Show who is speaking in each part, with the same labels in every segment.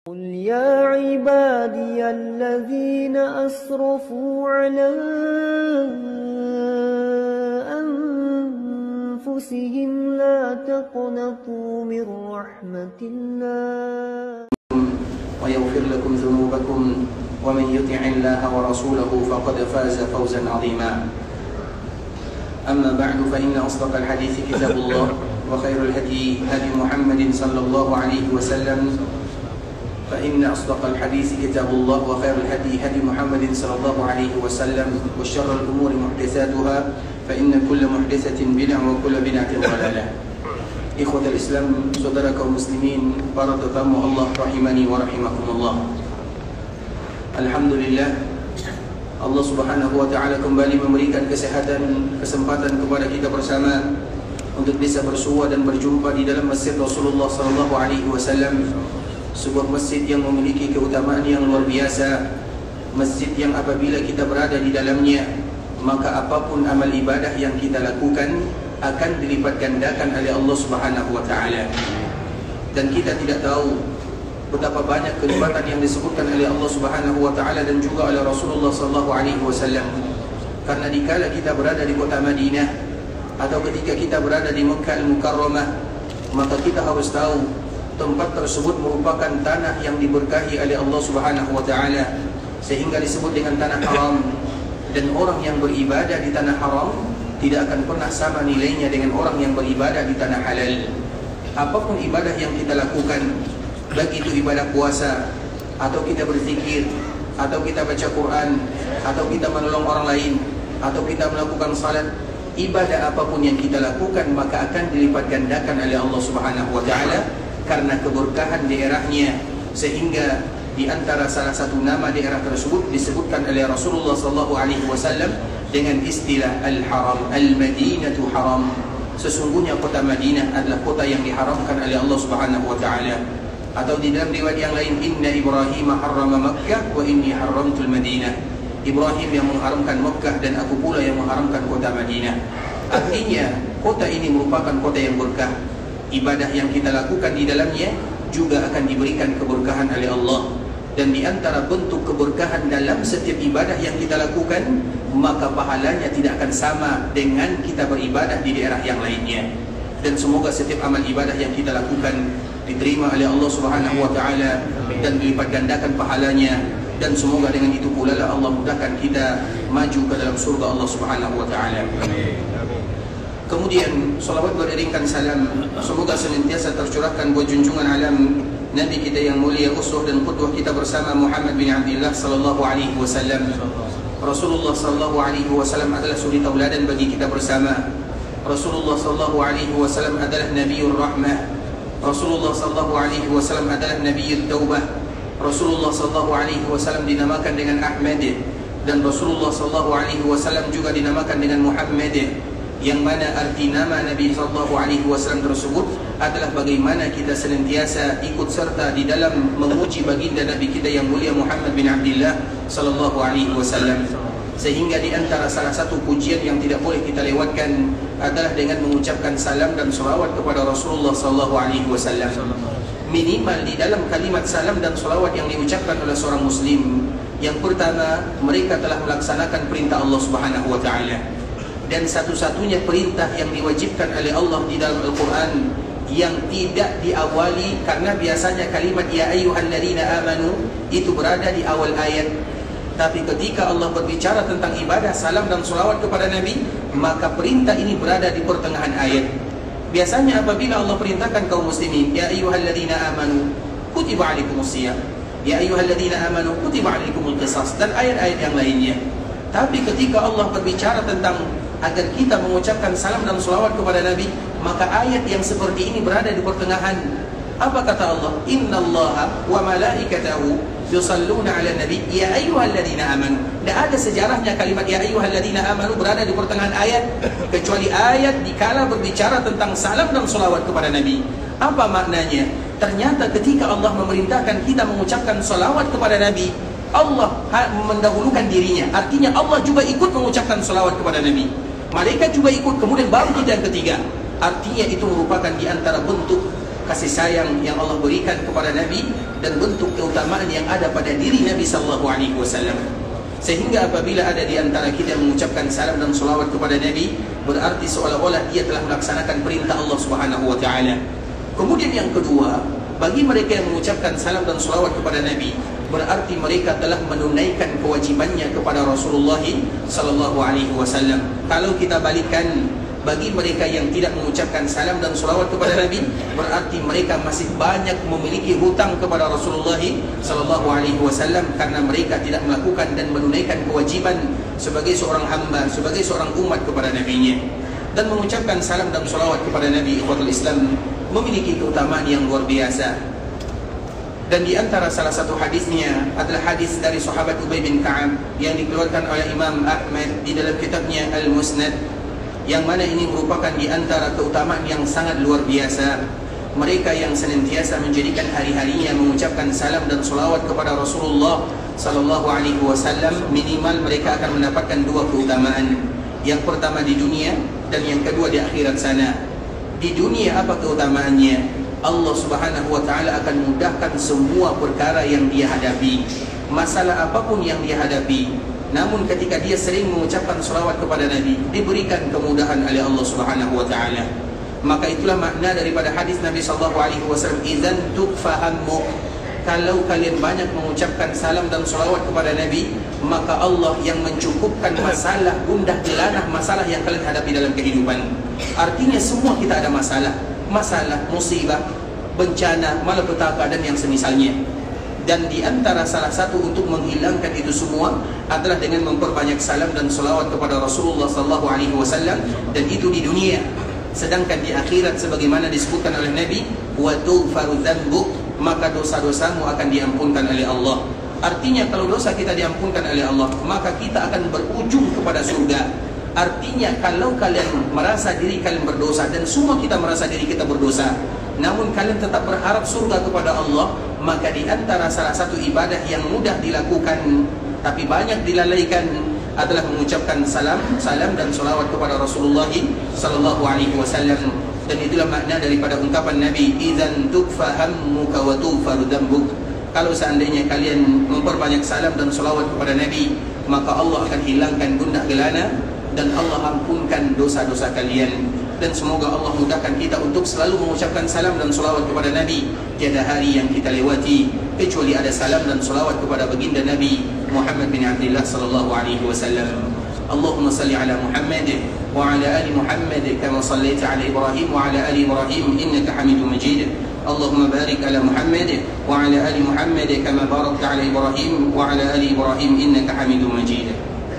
Speaker 1: قل يا عبادي الذين أسرفوا على أنفسهم لا تقنطوا من رحمة الله
Speaker 2: ويغفر لكم ذنوبكم ومن يطع الله ورسوله فقد فاز فوزا عظيما. أما بعد فإن أصدق الحديث كتاب الله وخير الهدي هدي محمد صلى الله عليه وسلم فإن أصدق الحديث كتاب الله وخير الهدي هدي محمد صلى الله عليه وسلم وشر الأمور محدثاتها فإن كل محدثة بدعة وكل بدعة ضلالة. إخوة الإسلام, saudara kaum muslimin, para tetamu Allah rahimani wa rahimakumullah. Alhamdulillah, Allah Subhanahu wa taala kembali memberikan kesehatan, kesempatan kepada kita bersama untuk bisa bersua dan berjumpa di dalam masjid Rasulullah sallallahu alaihi wasallam. Sebuah masjid yang memiliki keutamaan yang luar biasa, masjid yang apabila kita berada di dalamnya, maka apapun amal ibadah yang kita lakukan akan dilipat gandakan oleh Allah Subhanahu wa taala. Dan kita tidak tahu betapa banyak kenikmatan yang disebutkan oleh Allah Subhanahu wa taala dan juga oleh Rasulullah sallallahu alaihi wasallam. Karena dikala kita berada di kota Madinah atau ketika kita berada di Makkah Al-Mukarramah, maka kita harus tahu tempat tersebut merupakan tanah yang diberkahi oleh Allah Subhanahu wa taala, sehingga disebut dengan tanah haram. Dan orang yang beribadah di tanah haram tidak akan pernah sama nilainya dengan orang yang beribadah di tanah halal. Apapun ibadah yang kita lakukan, baik itu ibadah puasa, atau kita berzikir, atau kita baca Quran, atau kita menolong orang lain, atau kita melakukan salat, ibadah apapun yang kita lakukan maka akan dilipat gandakan oleh Allah Subhanahu wa taala karena keberkahan daerahnya. Sehingga di antara salah satu nama daerah tersebut disebutkan oleh Rasulullah sallallahu alaihi wasallam dengan istilah al-haram, al-Madinatu haram. Sesungguhnya kota Madinah adalah kota yang diharamkan oleh Allah Subhanahu wa taala. Atau di dalam riwayat yang lain, inna Ibrahim harrama Makkah wa inni haramtul Madinah. Ibrahim yang mengharamkan Makkah dan aku pula yang mengharamkan kota Madinah. Artinya kota ini merupakan kota yang berkah. Ibadah yang kita lakukan di dalamnya juga akan diberikan keberkahan oleh Allah. Dan di antara bentuk keberkahan dalam setiap ibadah yang kita lakukan, maka pahalanya tidak akan sama dengan kita beribadah di daerah yang lainnya. Dan semoga setiap amal ibadah yang kita lakukan diterima oleh Allah Subhanahu wa taala dan dilipat gandakan pahalanya. Dan semoga dengan itu pula Allah mudahkan kita maju ke dalam surga Allah Subhanahu wa taala. Kemudian salawat beriringkan salam semoga senantiasa tercurahkan buat junjungan alam Nabi kita yang mulia, uswah dan qudwah kita bersama Muhammad bin Abdullah sallallahu alaihi wasallam. Rasulullah sallallahu alaihi wasallam adalah suri tauladan bagi kita bersama. Rasulullah sallallahu alaihi wasallam adalah Nabiur Rahmah. Rasulullah sallallahu alaihi wasallam adalah Nabiut Taubah. Rasulullah sallallahu alaihi wasallam dinamakan dengan Ahmad, dan Rasulullah sallallahu alaihi wasallam juga dinamakan dengan Muhammad, yang mana arti nama Nabi sallallahu alaihi wasallam tersebut adalah bagaimana kita senantiasa ikut serta di dalam memuji baginda Nabi kita yang mulia Muhammad bin Abdullah sallallahu alaihi wasallam. Sehingga di antara salah satu pujian yang tidak boleh kita lewatkan adalah dengan mengucapkan salam dan salawat kepada Rasulullah sallallahu alaihi wasallam. Minimal di dalam kalimat salam dan salawat yang diucapkan oleh seorang muslim, yang pertama, mereka telah melaksanakan perintah Allah Subhanahu wa taala. Dan satu-satunya perintah yang diwajibkan oleh Allah di dalam Al-Quran yang tidak diawali, karena biasanya kalimat ya ayyuhalladzina amanu itu berada di awal ayat. Tapi ketika Allah berbicara tentang ibadah salam dan salawat kepada Nabi, maka perintah ini berada di pertengahan ayat. Biasanya apabila Allah perintahkan kaum muslimin, ya ayyuhalladzina amanu kutiba alaikumusiyam, ya ayyuhalladzina amanu kutiba alaikumul qisas, dan ayat-ayat yang lainnya. Tapi ketika Allah berbicara tentang agar kita mengucapkan salam dan salawat kepada Nabi, maka ayat yang seperti ini berada di pertengahan. Apa kata Allah? Innallaha wa malaikatahu yusalluna ala nabi ya ayyuhalladzina amanu. Tidak ada sejarahnya kalimat ya ayyuhalladzina amanu berada di pertengahan ayat, kecuali ayat dikala berbicara tentang salam dan salawat kepada Nabi. Apa maknanya? Ternyata ketika Allah memerintahkan kita mengucapkan salawat kepada Nabi, Allah mendahulukan dirinya. Artinya Allah juga ikut mengucapkan salawat kepada Nabi. Malaikat juga ikut, kemudian baru kita yang ketiga. Artinya itu merupakan di antara bentuk kasih sayang yang Allah berikan kepada Nabi dan bentuk keutamaan yang ada pada diri Nabi sallallahu alaihi wasallam. Sehingga apabila ada di antara kita mengucapkan salam dan salawat kepada Nabi, berarti seolah-olah dia telah melaksanakan perintah Allah Subhanahu wa taala. Kemudian yang kedua, bagi mereka yang mengucapkan salam dan salawat kepada Nabi, berarti mereka telah menunaikan kewajibannya kepada Rasulullah sallallahu alaihi wasallam. Kalau kita balikkan, bagi mereka yang tidak mengucapkan salam dan salawat kepada Nabi, berarti mereka masih banyak memiliki hutang kepada Rasulullah sallallahu alaihi wasallam karena mereka tidak melakukan dan menunaikan kewajiban sebagai seorang hamba, sebagai seorang umat kepada Nabi-Nya. Dan mengucapkan salam dan salawat kepada Nabi, ikhwatul Islam, memiliki keutamaan yang luar biasa. Dan di antara salah satu hadisnya adalah hadis dari sahabat Ubay bin Ka'ab yang dikeluarkan oleh Imam Ahmad di dalam kitabnya Al-Musnad, yang mana ini merupakan di antara keutamaan yang sangat luar biasa. Mereka yang senantiasa menjadikan hari-harinya mengucapkan salam dan salawat kepada Rasulullah sallallahu alaihi wasallam, minimal mereka akan mendapatkan dua keutamaan. Yang pertama di dunia dan yang kedua di akhirat sana. Di dunia apa keutamaannya? Allah Subhanahu wa taala akan mudahkan semua perkara yang dia hadapi, masalah apapun yang dia hadapi. Namun ketika dia sering mengucapkan salawat kepada Nabi, diberikan kemudahan oleh Allah Subhanahu wa taala. Maka itulah makna daripada hadis Nabi sallallahu alaihi wasallam, idzan tukfahammu, kalau kalian banyak mengucapkan salam dan salawat kepada Nabi, maka Allah yang mencukupkan masalah gundah gelanah masalah yang kalian hadapi dalam kehidupan. Artinya semua kita ada masalah, musibah, bencana, malapetaka dan yang semisalnya. Dan di antara salah satu untuk menghilangkan itu semua adalah dengan memperbanyak salam dan salawat kepada Rasulullah sallallahu alaihi wasallam, dan itu di dunia. Sedangkan di akhirat sebagaimana disebutkan oleh Nabi, wa tughfaru dzambuk, maka dosa-dosamu akan diampunkan oleh Allah. Artinya kalau dosa kita diampunkan oleh Allah, maka kita akan berujung kepada surga. Artinya kalau kalian merasa diri kalian berdosa, dan semua kita merasa diri kita berdosa, namun kalian tetap berharap surga kepada Allah, maka di antara salah satu ibadah yang mudah dilakukan tapi banyak dilalaikan adalah mengucapkan salam dan salawat kepada Rasulullah sallallahu alaihi wasallam. Dan itulah makna daripada ungkapan Nabi, idzan tukfa hammuka wa tughfaru dzambuk. Kalau seandainya kalian memperbanyak salam dan salawat kepada Nabi, maka Allah akan hilangkan gundah gelana dan Allah ampunkan dosa-dosa kalian. Dan semoga Allah mudahkan kita untuk selalu mengucapkan salam dan salawat kepada Nabi. Tiada hari yang kita lewati kecuali ada salam dan salawat kepada baginda Nabi Muhammad bin Abdullah sallallahu alaihi wasallam. Allahumma salli ala Muhammad wa ala ali Muhammad kama sallaita ala Ibrahim wa ala ali Ibrahim innaka Hamidum Majid. Allahumma barik ala Muhammad wa ala ali Muhammad kama barakta ala Ibrahim wa ala ali Ibrahim innaka Hamidum Majid.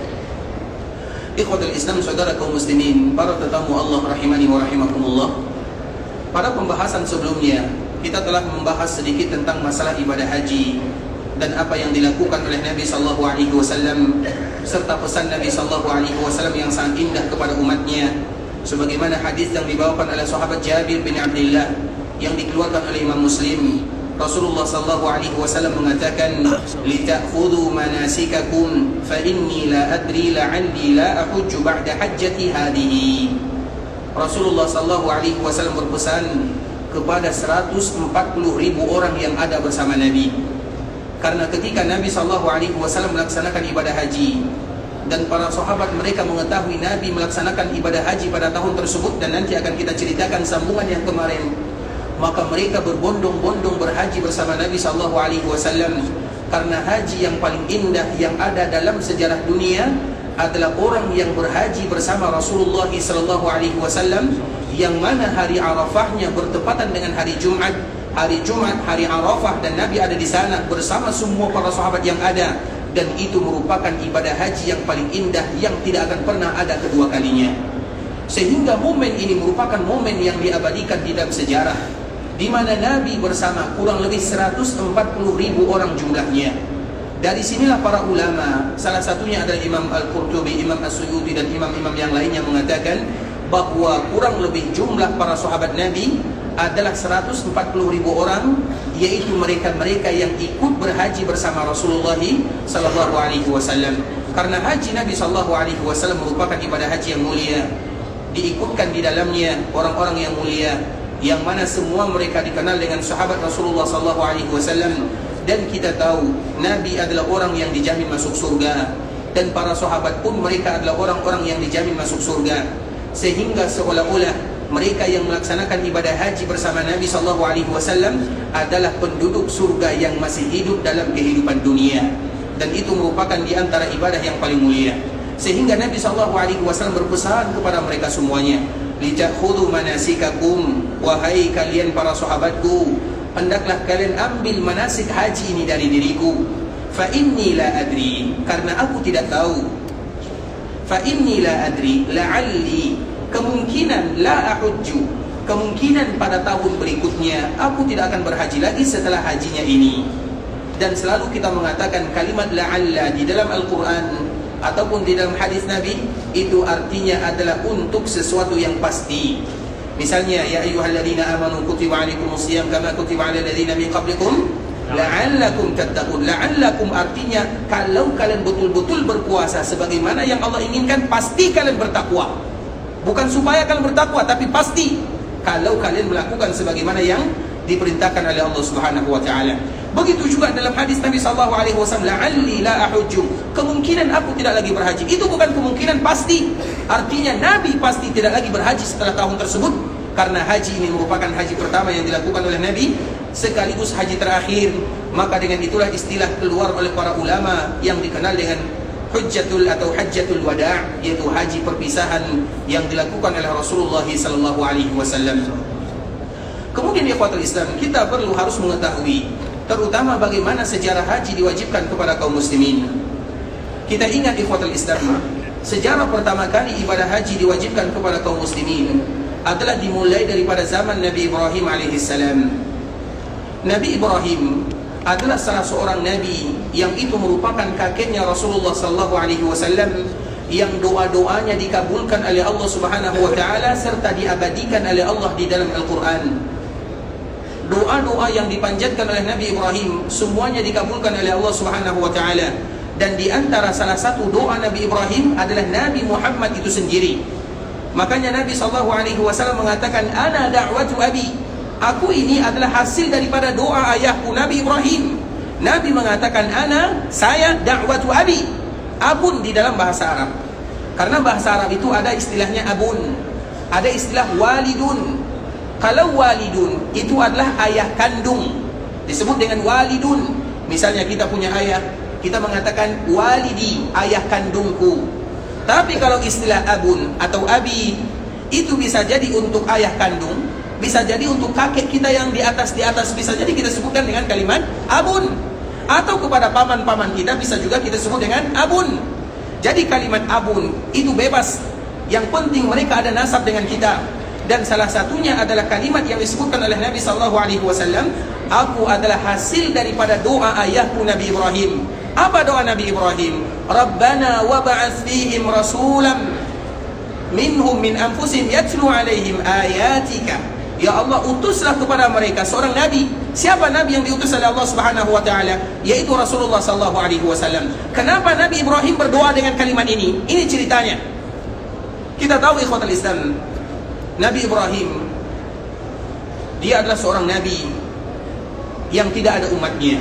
Speaker 2: Ikhwatul Islam, saudara kaum muslimin, para tetamu Allah rahimani wa rahimakumullah. Pada pembahasan sebelumnya kita telah membahas sedikit tentang masalah ibadah haji dan apa yang dilakukan oleh Nabi sallallahu alaihi wasallam serta pesan Nabi sallallahu alaihi wasallam yang sangat indah kepada umatnya, sebagaimana hadis yang dibawakan oleh sahabat Jabir bin Abdullah yang dikeluarkan oleh Imam Muslim. Rasulullah sallallahu alaihi wasallam mengatakan, "Lita'khudhu manasikakum fa inni la adri la'alli la ahujju ba'da hajjati hadhihi." Rasulullah sallallahu alaihi wasallam berpesan kepada 140.000 orang yang ada bersama Nabi. Karena ketika Nabi sallallahu alaihi wasallam melaksanakan ibadah haji dan para sahabat mereka mengetahui Nabi melaksanakan ibadah haji pada tahun tersebut, dan nanti akan kita ceritakan sambungan yang kemarin, maka mereka berbondong-bondong berhaji bersama Nabi sallallahu alaihi wasallam. Karena haji yang paling indah yang ada dalam sejarah dunia adalah orang yang berhaji bersama Rasulullah sallallahu alaihi wasallam, yang mana hari Arafahnya bertepatan dengan hari Jumat. Hari Jumat, hari Arafah, dan Nabi ada di sana bersama semua para sahabat yang ada, dan itu merupakan ibadah haji yang paling indah yang tidak akan pernah ada kedua kalinya. Sehingga momen ini merupakan momen yang diabadikan di dalam sejarah, di mana Nabi bersama kurang lebih 140.000 orang jumlahnya. Dari sinilah para ulama, salah satunya adalah Imam Al-Qurtubi, Imam As-Suyuti, dan imam-imam yang lainnya mengatakan bahwa kurang lebih jumlah para sahabat Nabi adalah 140.000 orang, yaitu mereka-mereka yang ikut berhaji bersama Rasulullah sallallahu alaihi wasallam. Karena haji Nabi sallallahu alaihi wasallam merupakan ibadah haji yang mulia, diikutkan di dalamnya orang-orang yang mulia, yang mana semua mereka dikenal dengan sahabat Rasulullah SAW. Dan kita tahu Nabi adalah orang yang dijamin masuk surga, dan para sahabat pun mereka adalah orang-orang yang dijamin masuk surga. Sehingga seolah-olah mereka yang melaksanakan ibadah haji bersama Nabi SAW adalah penduduk surga yang masih hidup dalam kehidupan dunia, dan itu merupakan di antara ibadah yang paling mulia. Sehingga Nabi SAW berpesan kepada mereka semuanya, "Litakhudhu manasikakum," wahai kalian para sahabatku, hendaklah kalian ambil manasik haji ini dari diriku. Fa inni la adri, karena aku tidak tahu. Fa inni la adri, la'alli, kemungkinan la ahujju, kemungkinan pada tahun berikutnya aku tidak akan berhaji lagi setelah hajinya ini. Dan selalu kita mengatakan kalimat la'alla di dalam Al-Quran ataupun di dalam hadis Nabi, itu artinya adalah untuk sesuatu yang pasti. Misalnya, ya ayyuhalladzina amanu kutiba alaikumusiyam kama kutiba alal ladzina min qablikum la'allakum tattaqun. La'allakum artinya kalau kalian betul-betul berpuasa sebagaimana yang Allah inginkan, pasti kalian bertakwa. Bukan supaya kalian bertakwa, tapi pasti kalau kalian melakukan sebagaimana yang diperintahkan oleh Allah Subhanahu wa taala. Begitu juga dalam hadis Nabi SAW, la'alli la ahujju, kemungkinan aku tidak lagi berhaji. Itu bukan kemungkinan, pasti. Artinya Nabi pasti tidak lagi berhaji setelah tahun tersebut, karena haji ini merupakan haji pertama yang dilakukan oleh Nabi, sekaligus haji terakhir. Maka dengan itulah istilah keluar oleh para ulama yang dikenal dengan hujjatul atau hajjatul wada', yaitu haji perpisahan yang dilakukan oleh Rasulullah SAW. Kemudian ikhwatul Islam, kita harus mengetahui terutama bagaimana sejarah haji diwajibkan kepada kaum muslimin. Kita ingat ikhwatul Islam, sejarah pertama kali ibadah haji diwajibkan kepada kaum muslimin adalah dimulai daripada zaman Nabi Ibrahim alaihissalam. Nabi Ibrahim adalah salah seorang nabi yang itu merupakan kakeknya Rasulullah SAW, yang doa-doanya dikabulkan oleh Allah Subhanahu wa taala serta diabadikan oleh Allah di dalam Al-Quran. Doa-doa yang dipanjatkan oleh Nabi Ibrahim semuanya dikabulkan oleh Allah Subhanahu wa taala. Dan di antara salah satu doa Nabi Ibrahim adalah Nabi Muhammad itu sendiri. Makanya Nabi SAW mengatakan, "Ana da'watu abi." Aku ini adalah hasil daripada doa ayahku Nabi Ibrahim. Nabi mengatakan, "Ana, saya, da'watu abi." Abun di dalam bahasa Arab. Karena bahasa Arab itu ada istilahnya abun, ada istilah walidun. Kalau walidun itu adalah ayah kandung, disebut dengan walidun. Misalnya kita punya ayah, kita mengatakan walidi, ayah kandungku. Tapi kalau istilah abun atau abi, itu bisa jadi untuk ayah kandung, bisa jadi untuk kakek kita yang di atas, bisa jadi kita sebutkan dengan kalimat abun. Atau kepada paman-paman kita bisa juga kita sebut dengan abun. Jadi kalimat abun itu bebas, yang penting mereka ada nasab dengan kita. Dan salah satunya adalah kalimat yang disebutkan oleh Nabi SAW, "Aku adalah hasil daripada doa ayahku Nabi Ibrahim." Apa doa Nabi Ibrahim? "Rabbana wab'ats fihim rasulam minhum min anfusihim yatlu alaihim ayatika." Ya Allah, utuslah kepada mereka seorang nabi. Siapa nabi yang diutus oleh Allah Subhanahu wa taala? Yaitu Rasulullah SAW. Kenapa Nabi Ibrahim berdoa dengan kalimat ini? Ini ceritanya. Kita tahu ikhwatul Islam, Nabi Ibrahim, dia adalah seorang nabi yang tidak ada umatnya.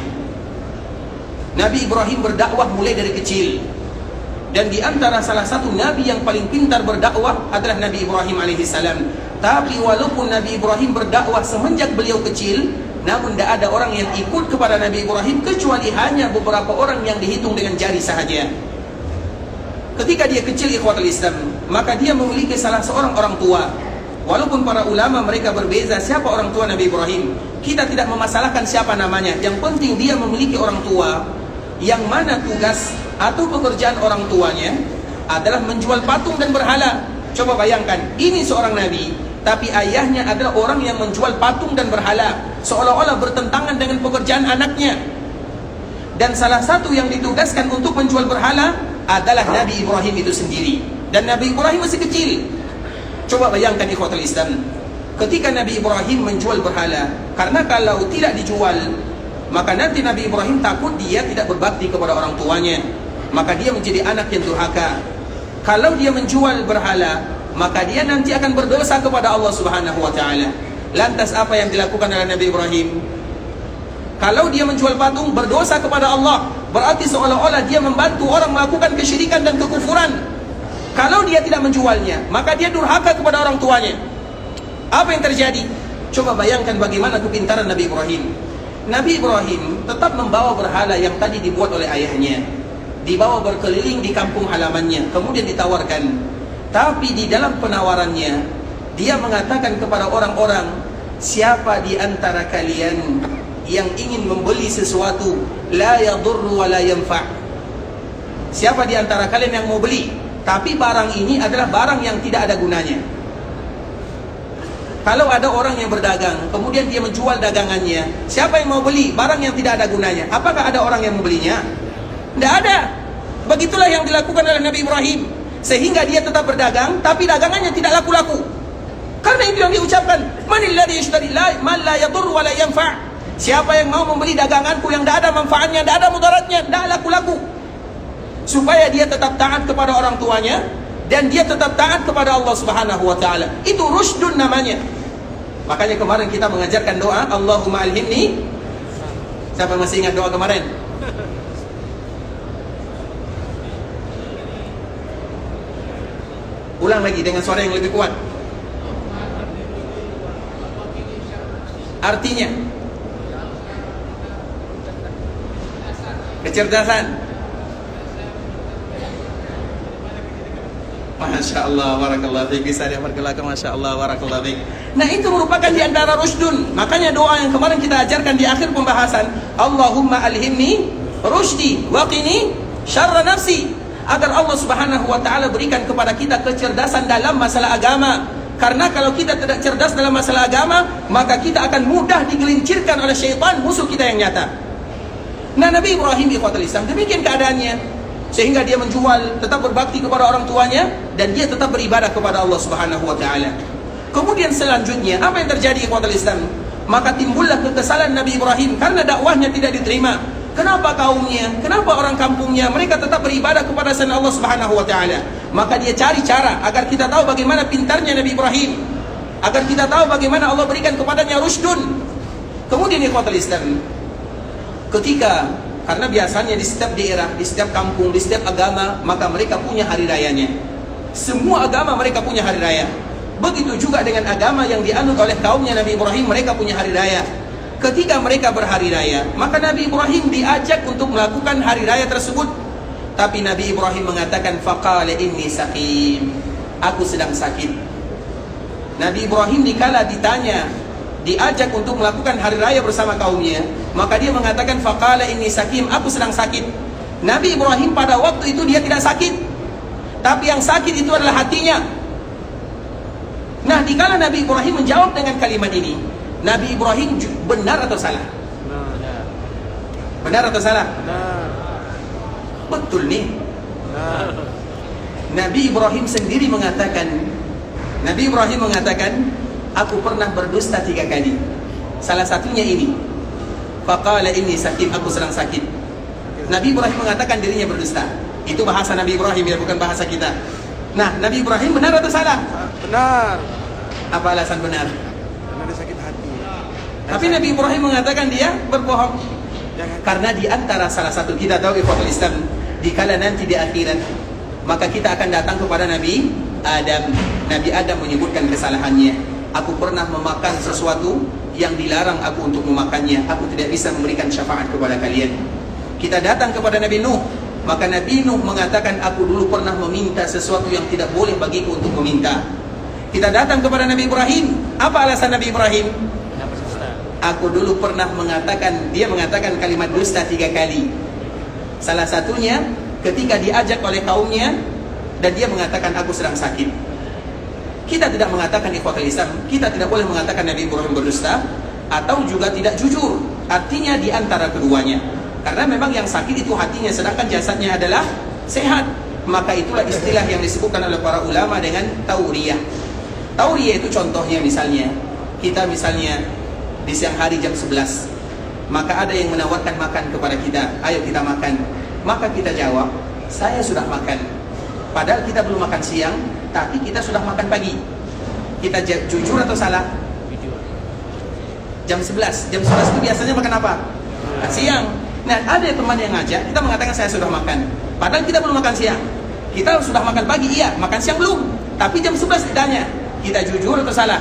Speaker 2: Nabi Ibrahim berdakwah mulai dari kecil. Dan di antara salah satu nabi yang paling pintar berdakwah adalah Nabi Ibrahim alaihissalam. Tapi walaupun Nabi Ibrahim berdakwah semenjak beliau kecil, namun tidak ada orang yang ikut kepada Nabi Ibrahim kecuali hanya beberapa orang yang dihitung dengan jari sahaja. Ketika dia kecil ikhwatul Islam, maka dia memiliki salah seorang orang tua. Walaupun para ulama mereka berbeza siapa orang tua Nabi Ibrahim, kita tidak memasalahkan siapa namanya. Yang penting dia memiliki orang tua yang mana tugas atau pekerjaan orang tuanya adalah menjual patung dan berhala. Coba bayangkan, ini seorang nabi, tapi ayahnya adalah orang yang menjual patung dan berhala, seolah-olah bertentangan dengan pekerjaan anaknya. Dan salah satu yang ditugaskan untuk menjual berhala adalah Nabi Ibrahim itu sendiri. Dan Nabi Ibrahim masih kecil. Coba bayangkan ikhwatul Islam, ketika Nabi Ibrahim menjual berhala, karena kalau tidak dijual, maka nanti Nabi Ibrahim takut dia tidak berbakti kepada orang tuanya, maka dia menjadi anak yang durhaka. Kalau dia menjual berhala, maka dia nanti akan berdosa kepada Allah Subhanahu wa taala. Lantas apa yang dilakukan oleh Nabi Ibrahim? Kalau dia menjual patung, berdosa kepada Allah, berarti seolah-olah dia membantu orang melakukan kesyirikan dan kekufuran. Kalau dia tidak menjualnya, maka dia durhaka kepada orang tuanya. Apa yang terjadi? Coba bayangkan bagaimana kepintaran Nabi Ibrahim. Nabi Ibrahim tetap membawa berhala yang tadi dibuat oleh ayahnya, dibawa berkeliling di kampung halamannya, kemudian ditawarkan. Tapi di dalam penawarannya, dia mengatakan kepada orang-orang, siapa di antara kalian yang ingin membeli sesuatu la yadurru wa la yanfa'? Siapa di antara kalian yang mau beli, tapi barang ini adalah barang yang tidak ada gunanya? Kalau ada orang yang berdagang, kemudian dia menjual dagangannya, siapa yang mau beli barang yang tidak ada gunanya? Apakah ada orang yang membelinya? Tidak ada. Begitulah yang dilakukan oleh Nabi Ibrahim, sehingga dia tetap berdagang, tapi dagangannya tidak laku-laku. Karena itu yang diucapkan, manil ladzi yashtari man la yadurru wa la yanfa'. Siapa yang mau membeli daganganku yang tidak ada manfaatnya, tidak ada mudaratnya, tidak laku-laku. Supaya dia tetap taat kepada orang tuanya, dan dia tetap taat kepada Allah Subhanahu wa ta'ala. Itu rushdun namanya. Makanya kemarin kita mengajarkan doa, Allahumma alhimni. Siapa masih ingat doa kemarin? Ulang lagi dengan suara yang lebih kuat. Artinya kecerdasan. Masya Allah, barakallahu fiik. Bisa dia pergelakan, Masya Allah, barakallahu fiik. Nah, itu merupakan di antara rusdun. Makanya doa yang kemarin kita ajarkan di akhir pembahasan, Allahumma alhimni rushdi wa qini syarra nafsi. Agar Allah Subhanahu wa ta'ala berikan kepada kita kecerdasan dalam masalah agama. Karena kalau kita tidak cerdas dalam masalah agama, maka kita akan mudah digelincirkan oleh syaitan, musuh kita yang nyata. Nah, Nabi Ibrahim ikhwatul Islam demikian keadaannya, sehingga dia menjual, tetap berbakti kepada orang tuanya, dan dia tetap beribadah kepada Allah Subhanahu wa ta'ala. Kemudian selanjutnya apa yang terjadi ikhwatul Islam? Maka timbullah kekesalan Nabi Ibrahim karena dakwahnya tidak diterima. Kenapa kaumnya, kenapa orang kampungnya mereka tetap beribadah kepada selain Allah Subhanahu wa ta'ala? Maka dia cari cara agar kita tahu bagaimana pintarnya Nabi Ibrahim, agar kita tahu bagaimana Allah berikan kepadanya rusdun. Kemudian ikhwatul Islam, ketika, karena biasanya di setiap daerah, di setiap kampung, di setiap agama, maka mereka punya hari rayanya. Semua agama mereka punya hari raya. Begitu juga dengan agama yang dianut oleh kaumnya Nabi Ibrahim, mereka punya hari raya. Ketika mereka berhari raya, maka Nabi Ibrahim diajak untuk melakukan hari raya tersebut. Tapi Nabi Ibrahim mengatakan, faqala inni saqim, aku sedang sakit. Nabi Ibrahim dikala ditanya, diajak untuk melakukan hari raya bersama kaumnya, maka dia mengatakan, faqala inni saqim, aku sedang sakit. Nabi Ibrahim pada waktu itu dia tidak sakit, tapi yang sakit itu adalah hatinya. Nah, dikala Nabi Ibrahim menjawab dengan kalimat ini, Nabi Ibrahim benar atau salah? Benar atau salah? Betul nih. Nabi Ibrahim sendiri mengatakan, Nabi Ibrahim mengatakan, aku pernah berdusta 3 kali. Salah satunya ini, faqala inni sakit, aku sedang sakit. Nabi Ibrahim mengatakan dirinya berdusta. Itu bahasa Nabi Ibrahim, ya, bukan bahasa kita. Nah, Nabi Ibrahim benar atau salah?
Speaker 3: Benar.
Speaker 2: Apa alasan benar?
Speaker 3: Karena dia sakit hati.
Speaker 2: Tapi Nabi Ibrahim mengatakan dia berbohong. Karena di antara salah satu, kita tahu ikhwatul Islam, dikala nanti di akhirat, maka kita akan datang kepada Nabi Adam. Nabi Adam menyebutkan kesalahannya. Aku pernah memakan sesuatu yang dilarang aku untuk memakannya. Aku tidak bisa memberikan syafaat kepada kalian. Kita datang kepada Nabi Nuh, maka Nabi Nuh mengatakan, aku dulu pernah meminta sesuatu yang tidak boleh bagiku untuk meminta. Kita datang kepada Nabi Ibrahim. Apa alasan Nabi Ibrahim? Aku dulu pernah mengatakan, dia mengatakan kalimat dusta 3 kali. Salah satunya ketika diajak oleh kaumnya, dan dia mengatakan aku sedang sakit. Kita tidak mengatakan ikhwatul Islam, kita tidak boleh mengatakan Nabi Ibrahim berdusta, atau juga tidak jujur. Artinya di antara keduanya. Karena memang yang sakit itu hatinya, sedangkan jasadnya adalah sehat. Maka itulah istilah yang disebutkan oleh para ulama dengan tauriyah. Tauriyah itu contohnya misalnya, kita misalnya di siang hari jam 11, maka ada yang menawarkan makan kepada kita, ayo kita makan. Maka kita jawab, saya sudah makan. Padahal kita belum makan siang, tapi kita sudah makan pagi. Kita jujur atau salah? Jam 11. Jam 11 itu biasanya makan apa? Siang. Nah, ada teman yang ngajak, kita mengatakan saya sudah makan. Padahal kita belum makan siang. Kita sudah makan pagi, iya. Makan siang belum. Tapi jam 11 ditanya, kita jujur atau salah?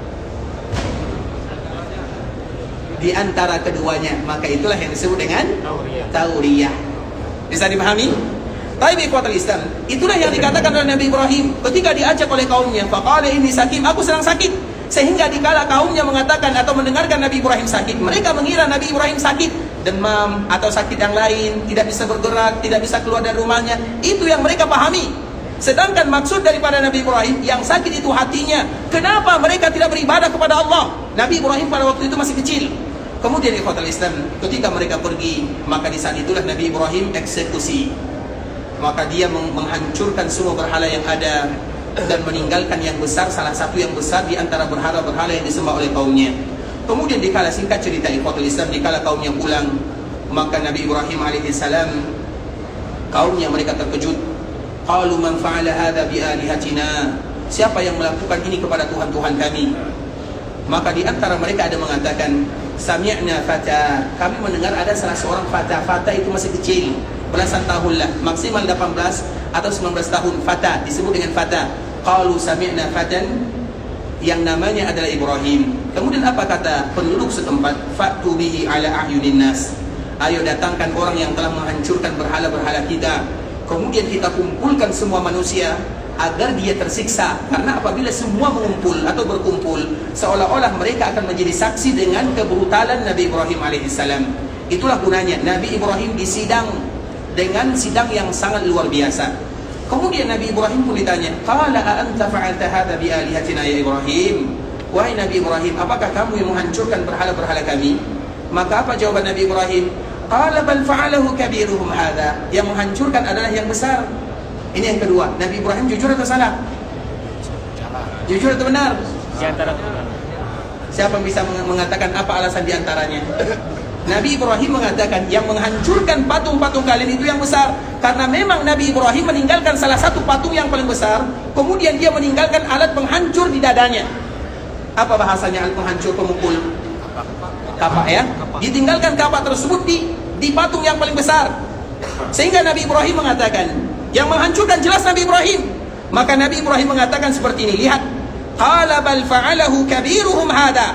Speaker 2: Di antara keduanya, maka itulah yang disebut dengan tauriyah. Bisa dipahami? Tapi ikhwatul Islam, itulah yang dikatakan oleh Nabi Ibrahim ketika diajak oleh kaumnya, faqala inni sakim, aku sedang sakit. Sehingga dikala kaumnya mengatakan atau mendengarkan Nabi Ibrahim sakit, mereka mengira Nabi Ibrahim sakit demam atau sakit yang lain, tidak bisa bergerak, tidak bisa keluar dari rumahnya. Itu yang mereka pahami. Sedangkan maksud daripada Nabi Ibrahim, yang sakit itu hatinya. Kenapa mereka tidak beribadah kepada Allah? Nabi Ibrahim pada waktu itu masih kecil. Kemudian ikhwatul Islam, ketika mereka pergi, maka di saat itulah Nabi Ibrahim eksekusi. Maka dia menghancurkan semua berhala yang ada dan meninggalkan yang besar, salah satu yang besar di antara berhala-berhala yang disembah oleh kaumnya. Kemudian dikala singkat cerita ikhwatul Islam, dikala kaumnya pulang, maka Nabi Ibrahim alaihissalam, kaumnya mereka terkejut. Qalu man fa'ala hadza bi alihatina? Siapa yang melakukan ini kepada Tuhan-Tuhan kami? Maka di antara mereka ada mengatakan, sami'na fata, kami mendengar ada salah seorang fata. Fata itu masih kecil, belasan tahun lah, maksimal 18 atau 19 tahun. Fata disebut dengan fata. Qalu sami'na fatan, yang namanya adalah Ibrahim. Kemudian apa kata penduduk setempat? Fa'tu bihi ala a'yunin nas. Ayo datangkan orang yang telah menghancurkan berhala-berhala kita. Kemudian kita kumpulkan semua manusia agar dia tersiksa. Karena apabila semua mengumpul atau berkumpul, seolah-olah mereka akan menjadi saksi dengan kebrutalan Nabi Ibrahim alaihissalam. Itulah gunanya Nabi Ibrahim disidang dengan sidang yang sangat luar biasa. Kemudian Nabi Ibrahim pun ditanya, qala a anta fa'alta hadza bi alihatina ya Ibrahim? Wahai Nabi Ibrahim, apakah kamu yang menghancurkan berhala-berhala kami? Maka apa jawaban Nabi Ibrahim? Qala bal fa'alahu kabiruhum hadza. Yang menghancurkan adalah yang besar. Ini yang kedua. Nabi Ibrahim jujur atau salah? Jujur atau benar?
Speaker 4: Di antara benar.
Speaker 2: Siapa yang bisa mengatakan apa alasan di antaranya? Nabi Ibrahim mengatakan yang menghancurkan patung-patung kalian itu yang besar. Karena memang Nabi Ibrahim meninggalkan salah satu patung yang paling besar. Kemudian dia meninggalkan alat penghancur di dadanya. Apa bahasanya alat penghancur pemukul? Kapak ya. Ditinggalkan kapak tersebut di patung yang paling besar. Sehingga Nabi Ibrahim mengatakan, yang menghancurkan jelas Nabi Ibrahim. Maka Nabi Ibrahim mengatakan seperti ini, lihat, qala bal fa'alahu kabiruhum hada.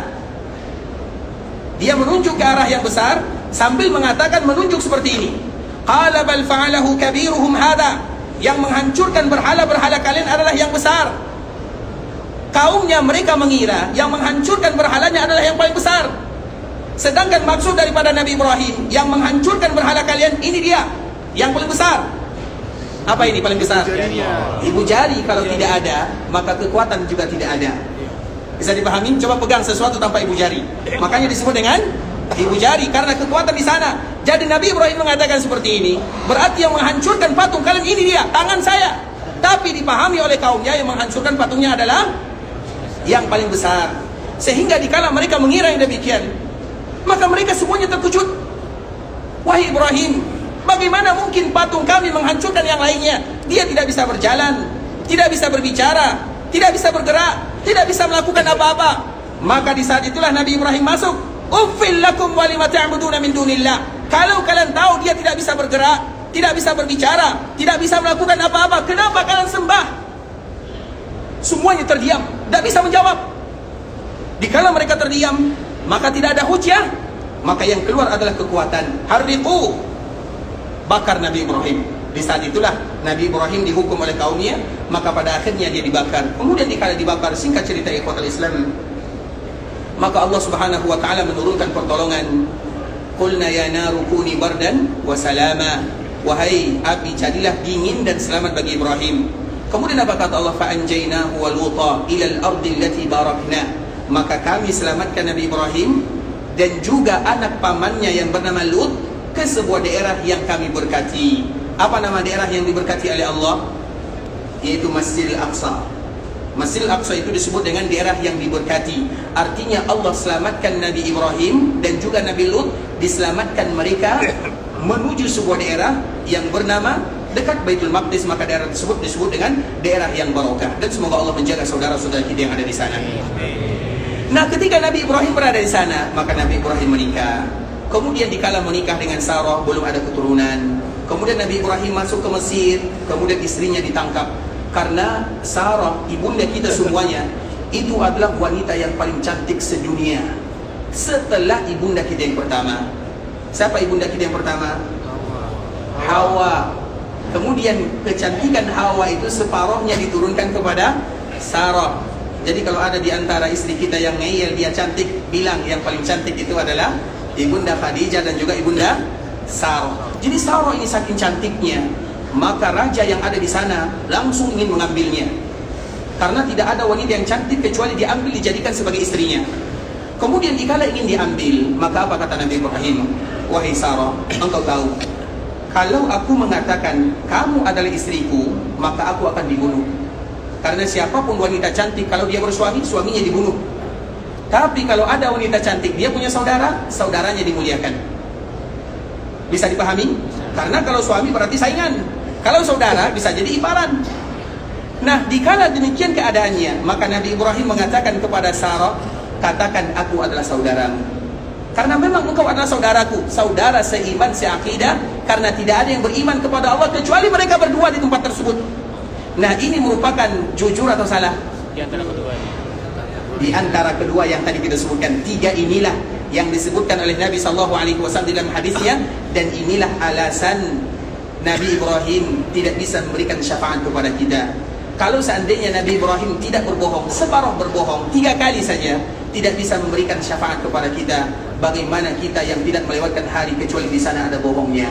Speaker 2: Dia menunjuk ke arah yang besar sambil mengatakan menunjuk seperti ini. Qala bal fa'alahu kabiruhum hada. Yang menghancurkan berhala-berhala kalian adalah yang besar. Kaumnya mereka mengira yang menghancurkan berhalanya adalah yang paling besar. Sedangkan maksud daripada Nabi Ibrahim, yang menghancurkan berhala kalian ini dia, yang paling besar. Apa ini paling besar? Ibu jari. Kalau tidak ada, maka kekuatan juga tidak ada. Bisa dipahami? Coba pegang sesuatu tanpa ibu jari. Makanya disebut dengan ibu jari, karena kekuatan di sana. Jadi Nabi Ibrahim mengatakan seperti ini, berarti yang menghancurkan patung kalian ini dia, tangan saya. Tapi dipahami oleh kaumnya yang menghancurkan patungnya adalah yang paling besar. Sehingga dikala mereka mengira yang demikian, maka mereka semuanya terkejut. Wahai Ibrahim, bagaimana mungkin patung kami menghancurkan yang lainnya? Dia tidak bisa berjalan, tidak bisa berbicara, tidak bisa bergerak, tidak bisa melakukan apa-apa. Maka di saat itulah Nabi Ibrahim masuk. Uffil lakum wa lima ta'buduna min dunillah. Kalau kalian tahu dia tidak bisa bergerak, tidak bisa berbicara, tidak bisa melakukan apa-apa, kenapa kalian sembah? Semuanya terdiam, tidak bisa menjawab. Dikala mereka terdiam, maka tidak ada hujah, maka yang keluar adalah kekuatan. Harriqu, bakar Nabi Ibrahim. Di saat itulah Nabi Ibrahim dihukum oleh kaumnya, maka pada akhirnya dia dibakar. Kemudian dikala dibakar, singkat cerita ikhwatul Islam, maka Allah Subhanahu wa taala menurunkan pertolongan. Qulna ya naru kuni bardan wa salama. Wahai api, jadilah dingin dan selamat bagi Ibrahim. Kemudian apa kata Allah? Fa anjaynahu wa luta ila al-ardi allati barakna. Maka kami selamatkan Nabi Ibrahim dan juga anak pamannya yang bernama Lut ke sebuah daerah yang kami berkati. Apa nama daerah yang diberkati oleh Allah? Yaitu Masjidil Aqsa. Masjidil Aqsa itu disebut dengan daerah yang diberkati. Artinya Allah selamatkan Nabi Ibrahim dan juga Nabi Lut, diselamatkan mereka menuju sebuah daerah yang bernama dekat Baitul Maqdis. Maka daerah tersebut disebut dengan daerah yang barokah. Dan semoga Allah menjaga saudara-saudara kita yang ada di sana. Nah, ketika Nabi Ibrahim berada di sana, maka Nabi Ibrahim menikah. Kemudian dikala menikah dengan Sarah, belum ada keturunan. Kemudian Nabi Ibrahim masuk ke Mesir, kemudian istrinya ditangkap. Karena Sarah, ibunda kita semuanya, itu adalah wanita yang paling cantik sedunia setelah ibunda kita yang pertama. Siapa ibunda kita yang pertama? Hawa. Kemudian kecantikan Hawa itu separuhnya diturunkan kepada Sarah. Jadi kalau ada di antara istri kita yang ngeyel dia cantik, bilang yang paling cantik itu adalah ibunda Khadijah dan juga ibunda Sarah. Jadi Sarah ini saking cantiknya, maka raja yang ada di sana langsung ingin mengambilnya. Karena tidak ada wanita yang cantik kecuali diambil dijadikan sebagai istrinya. Kemudian dikala ingin diambil, maka apa kata Nabi Ibrahim? Wahai Sarah, engkau tahu, kalau aku mengatakan kamu adalah istriku, maka aku akan dibunuh. Karena siapapun wanita cantik, kalau dia bersuami, suaminya dibunuh. Tapi kalau ada wanita cantik, dia punya saudara, saudaranya dimuliakan. Bisa dipahami? Karena kalau suami berarti saingan, kalau saudara bisa jadi iparan. Nah, dikala demikian keadaannya, maka Nabi Ibrahim mengatakan kepada Sarah, katakan aku adalah saudaramu. Karena memang engkau adalah saudaraku, saudara seiman, seakidah. Karena tidak ada yang beriman kepada Allah kecuali mereka berdua di tempat tersebut. Nah, ini merupakan jujur atau salah?
Speaker 4: Di antara keduanya.
Speaker 2: Di antara kedua yang tadi kita sebutkan, tiga inilah yang disebutkan oleh Nabi SAW dalam hadisnya, dan inilah alasan Nabi Ibrahim tidak bisa memberikan syafaat kepada kita. Kalau seandainya Nabi Ibrahim tidak berbohong, separuh berbohong, 3 kali saja, tidak bisa memberikan syafaat kepada kita. Bagaimana kita yang tidak melewatkan hari kecuali di sana ada bohongnya?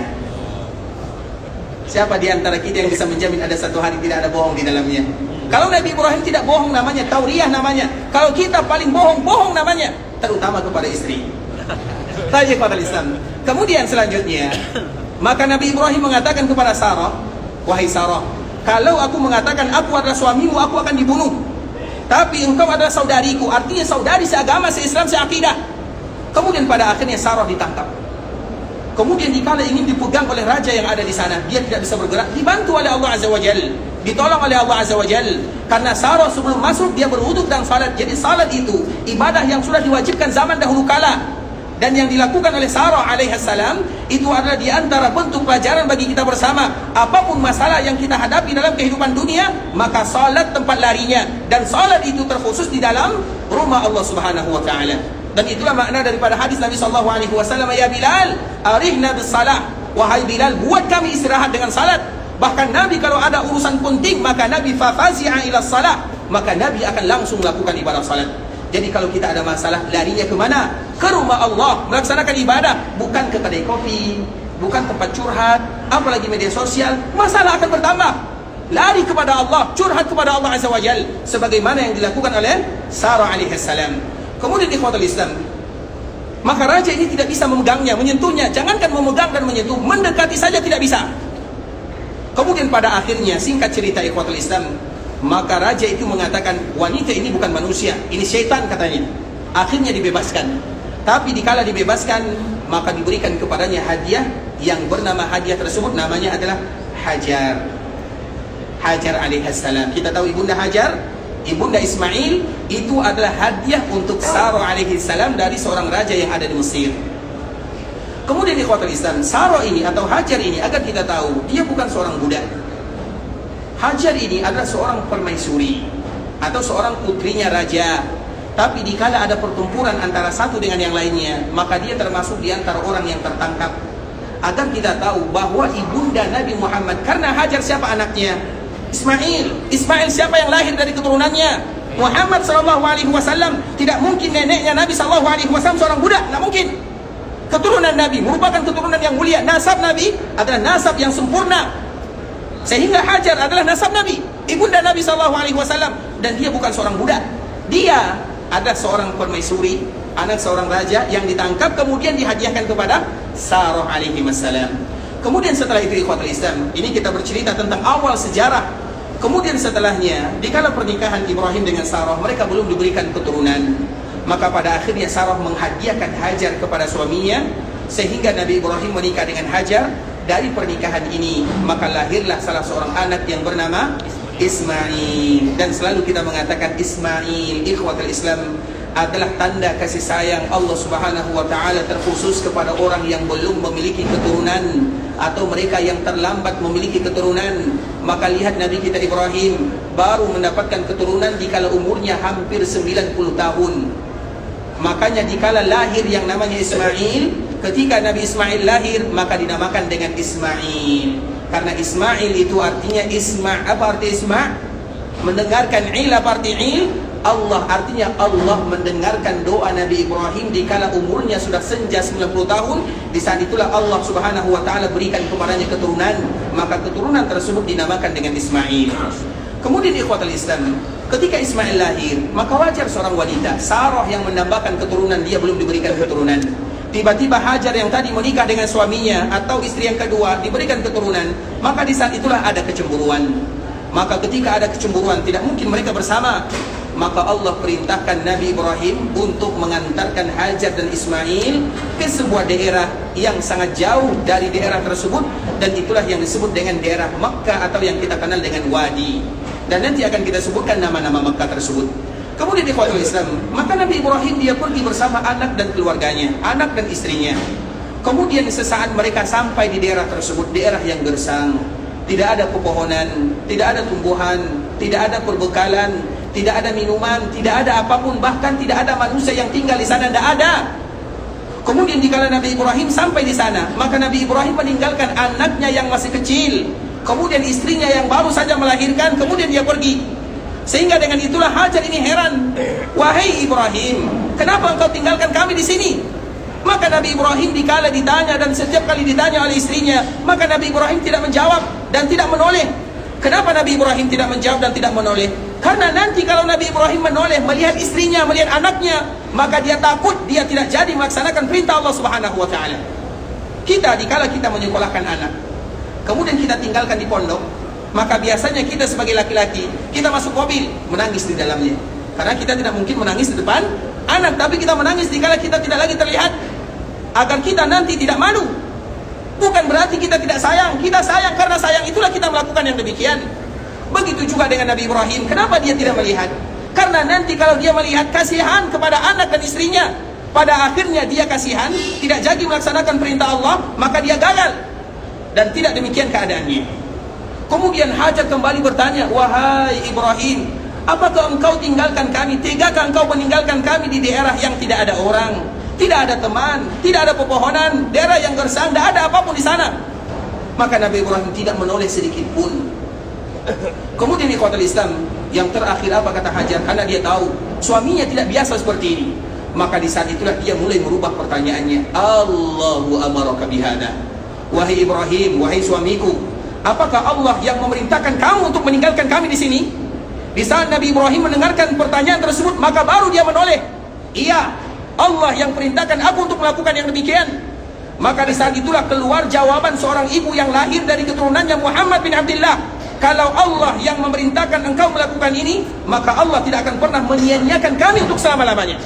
Speaker 2: Siapa di antara kita yang bisa menjamin ada satu hari tidak ada bohong di dalamnya? Kalau Nabi Ibrahim tidak bohong namanya tauriah namanya. Kalau kita paling bohong namanya, terutama kepada istri. Tanya kepada Islam. Kemudian selanjutnya, maka Nabi Ibrahim mengatakan kepada Sarah, wahai Sarah, kalau aku mengatakan aku adalah suamimu, aku akan dibunuh. Tapi engkau adalah saudariku, artinya saudari seagama, seislam, seakidah. Kemudian pada akhirnya Sarah ditangkap. Kemudian dikala ingin dipegang oleh raja yang ada di sana, dia tidak bisa bergerak, dibantu oleh Allah Azza wa Jalla, ditolong oleh Allah Azza wa Jalla. Karena Sarah sebelum masuk dia berwuduk dan salat. Jadi salat itu ibadah yang sudah diwajibkan zaman dahulu kala, dan yang dilakukan oleh Sarah alaihissalam itu adalah di antara bentuk pelajaran bagi kita bersama. Apapun masalah yang kita hadapi dalam kehidupan dunia, maka salat tempat larinya, dan salat itu terkhusus di dalam rumah Allah Subhanahu wa taala. Dan itulah makna daripada hadis Nabi SAW, ya Bilal, arihna bis salah. Wahai Bilal, buat kami istirahat dengan salat. Bahkan Nabi kalau ada urusan penting, maka Nabi fafazi'a ila salah, maka Nabi akan langsung melakukan ibadah salat. Jadi kalau kita ada masalah, larinya kemana? Ke rumah Allah, melaksanakan ibadah. Bukan ke kedai kopi, bukan tempat curhat, apalagi media sosial. Masalah akan bertambah. Lari kepada Allah, curhat kepada Allah Azza wa Jal, sebagaimana yang dilakukan oleh Sarah alaihissalam. Kemudian ikhwatul Islam, maka raja ini tidak bisa memegangnya, menyentuhnya. Jangankan memegang dan menyentuh, mendekati saja tidak bisa. Kemudian pada akhirnya, singkat cerita ikhwatul Islam, maka raja itu mengatakan, wanita ini bukan manusia, ini syaitan katanya. Akhirnya dibebaskan. Tapi dikala dibebaskan, maka diberikan kepadanya hadiah yang bernama hadiah tersebut namanya adalah Hajar. Hajar alaihissalam. Kita tahu ibunda Hajar, ibunda Ismail, itu adalah hadiah untuk Sarah alaihissalam dari seorang raja yang ada di Mesir. Kemudian ikhwatul Islam, Sarah ini atau Hajar ini, agar kita tahu, dia bukan seorang budak. Hajar ini adalah seorang permaisuri atau seorang putrinya raja. Tapi dikala ada pertempuran antara satu dengan yang lainnya, maka dia termasuk di antara orang yang tertangkap. Agar kita tahu bahwa ibunda Nabi Muhammad, karena Hajar siapa anaknya? Ismail. Ismail siapa yang lahir dari keturunannya? Muhammad SAW. Tidak mungkin neneknya Nabi SAW seorang budak, tidak mungkin. Keturunan Nabi merupakan keturunan yang mulia. Nasab Nabi adalah nasab yang sempurna, sehingga Hajar adalah nasab Nabi, ibunda Nabi SAW. Dan dia bukan seorang budak. Dia adalah seorang permaisuri, anak seorang raja yang ditangkap kemudian dihadiahkan kepada Sarah alaihissalam. Kemudian setelah itu ikhwatul Islam, ini kita bercerita tentang awal sejarah. Kemudian setelahnya, dikala pernikahan Ibrahim dengan Sarah, mereka belum diberikan keturunan. Maka pada akhirnya Sarah menghadiahkan Hajar kepada suaminya, sehingga Nabi Ibrahim menikah dengan Hajar. Dari pernikahan ini, maka lahirlah salah seorang anak yang bernama Ismail. Dan selalu kita mengatakan Ismail, ikhwatul Islam, adalah tanda kasih sayang Allah Subhanahu wa taala terkhusus kepada orang yang belum memiliki keturunan atau mereka yang terlambat memiliki keturunan. Maka lihat Nabi kita Ibrahim baru mendapatkan keturunan dikala umurnya hampir 90 tahun. Makanya dikala lahir yang namanya Ismail, ketika Nabi Ismail lahir maka dinamakan dengan Ismail. Karena Ismail itu artinya apa arti Isma? Mendengarkan. Apa arti Allah, artinya Allah mendengarkan doa Nabi Ibrahim dikala umurnya sudah senja 90 tahun. Di saat itulah Allah Subhanahu wa taala berikan kepadanya keturunan, maka keturunan tersebut dinamakan dengan Ismail. Kemudian ikhwatul Islam, ketika Ismail lahir, maka wajar seorang wanita Sarah yang menambahkan keturunan, dia belum diberikan keturunan. Tiba-tiba Hajar yang tadi menikah dengan suaminya atau istri yang kedua diberikan keturunan, maka di saat itulah ada kecemburuan. Maka ketika ada kecemburuan, tidak mungkin mereka bersama. Maka Allah perintahkan Nabi Ibrahim untuk mengantarkan Hajar dan Ismail ke sebuah daerah yang sangat jauh dari daerah tersebut, dan itulah yang disebut dengan daerah Makkah atau yang kita kenal dengan Wadi. Dan nanti akan kita sebutkan nama-nama Makkah tersebut. Kemudian ikhwatul Islam, maka Nabi Ibrahim dia pergi bersama anak dan keluarganya, anak dan istrinya. Kemudian sesaat mereka sampai di daerah tersebut, daerah yang gersang, tidak ada pepohonan, tidak ada tumbuhan, tidak ada perbekalan, tidak ada minuman, tidak ada apapun, bahkan tidak ada manusia yang tinggal di sana, tidak ada. Kemudian dikala Nabi Ibrahim sampai di sana, maka Nabi Ibrahim meninggalkan anaknya yang masih kecil, kemudian istrinya yang baru saja melahirkan, kemudian dia pergi. Sehingga dengan itulah Hajar ini heran, wahai Ibrahim, kenapa engkau tinggalkan kami di sini? Maka Nabi Ibrahim dikala ditanya dan setiap kali ditanya oleh istrinya, maka Nabi Ibrahim tidak menjawab dan tidak menoleh. Kenapa Nabi Ibrahim tidak menjawab dan tidak menoleh? Karena nanti kalau Nabi Ibrahim menoleh, melihat istrinya, melihat anaknya, maka dia takut dia tidak jadi melaksanakan perintah Allah Subhanahu wa taala. Kita dikala kita menyekolahkan anak, kemudian kita tinggalkan di pondok, maka biasanya kita sebagai laki-laki, kita masuk mobil, menangis di dalamnya. Karena kita tidak mungkin menangis di depan anak, tapi kita menangis dikala kita tidak lagi terlihat, agar kita nanti tidak malu. Bukan berarti kita tidak sayang, kita sayang karena sayang itulah kita melakukan yang demikian. Begitu juga dengan Nabi Ibrahim, kenapa dia tidak melihat? Karena nanti kalau dia melihat kasihan kepada anak dan istrinya, pada akhirnya dia kasihan, tidak jadi melaksanakan perintah Allah, maka dia gagal. Dan tidak demikian keadaannya. Kemudian Hajar kembali bertanya, wahai Ibrahim, apakah engkau tinggalkan kami? Tegakah engkau meninggalkan kami di daerah yang tidak ada orang, tidak ada teman, tidak ada pepohonan, daerah yang gersang, tidak ada apapun di sana? Maka Nabi Ibrahim tidak menoleh sedikit pun. Kemudian ikhwatul Islam, yang terakhir apa kata Hajar? Karena dia tahu suaminya tidak biasa seperti ini, maka di saat itulah dia mulai merubah pertanyaannya. Allahu amaraka bihada, wahai Ibrahim, wahai suamiku, apakah Allah yang memerintahkan kamu untuk meninggalkan kami di sini? Di saat Nabi Ibrahim mendengarkan pertanyaan tersebut, maka baru dia menoleh. Iya, Allah yang perintahkan aku untuk melakukan yang demikian. Maka di saat itulah keluar jawaban seorang ibu yang lahir dari keturunannya Muhammad bin Abdullah. Kalau Allah yang memerintahkan engkau melakukan ini, maka Allah tidak akan pernah menyia-nyiakan kami untuk selama-lamanya.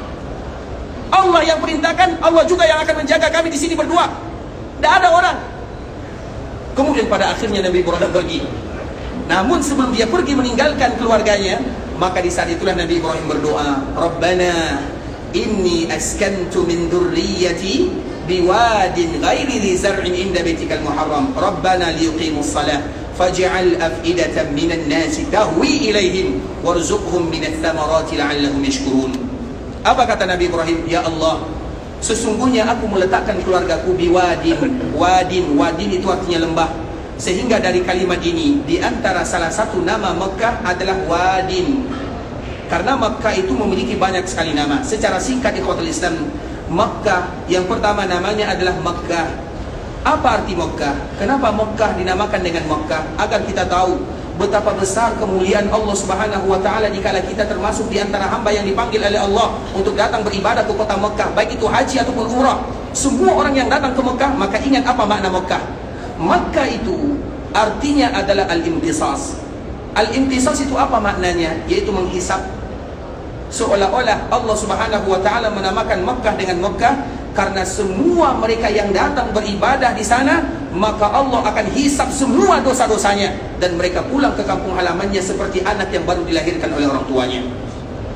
Speaker 2: Allah yang perintahkan, Allah juga yang akan menjaga kami di sini berdua. Tidak ada orang. Kemudian pada akhirnya Nabi Ibrahim pergi. Namun sebelum dia pergi meninggalkan keluarganya, maka di saat itulah Nabi Ibrahim berdoa, Rabbana inni askantu min dhurriyyati biwadin ghairi dhi zar'in inda baitikal muharram Rabbana liyuqimus salah faj'al af'idatan minan nasi tahwi ilaihim warzuqhum minats thamarati la'allahum yashkurun. Apa kata Nabi Ibrahim? Ya Allah, sesungguhnya aku meletakkan keluargaku biwadin. Wadin itu artinya lembah. Sehingga dari kalimat ini, di antara salah satu nama Mekah adalah Wadin. Karena Mekah itu memiliki banyak sekali nama. Secara singkat ikhwatul Islam, Mekah yang pertama namanya adalah Mekah. Apa arti Mekah? Kenapa Mekah dinamakan dengan Mekah? Agar kita tahu betapa besar kemuliaan Allah Subhanahu wa taala dikala kita termasuk di antara hamba yang dipanggil oleh Allah untuk datang beribadah ke kota Mekah, baik itu haji ataupun umrah. Semua orang yang datang ke Mekah, maka ingat apa makna Mekah. Mekah itu artinya adalah al-imtisas. Al-imtisas itu apa maknanya? Yaitu menghisap. Seolah-olah Allah Subhanahu wa taala menamakan Mekah dengan Mekah karena semua mereka yang datang beribadah di sana, maka Allah akan hisap semua dosa-dosanya dan mereka pulang ke kampung halamannya seperti anak yang baru dilahirkan oleh orang tuanya.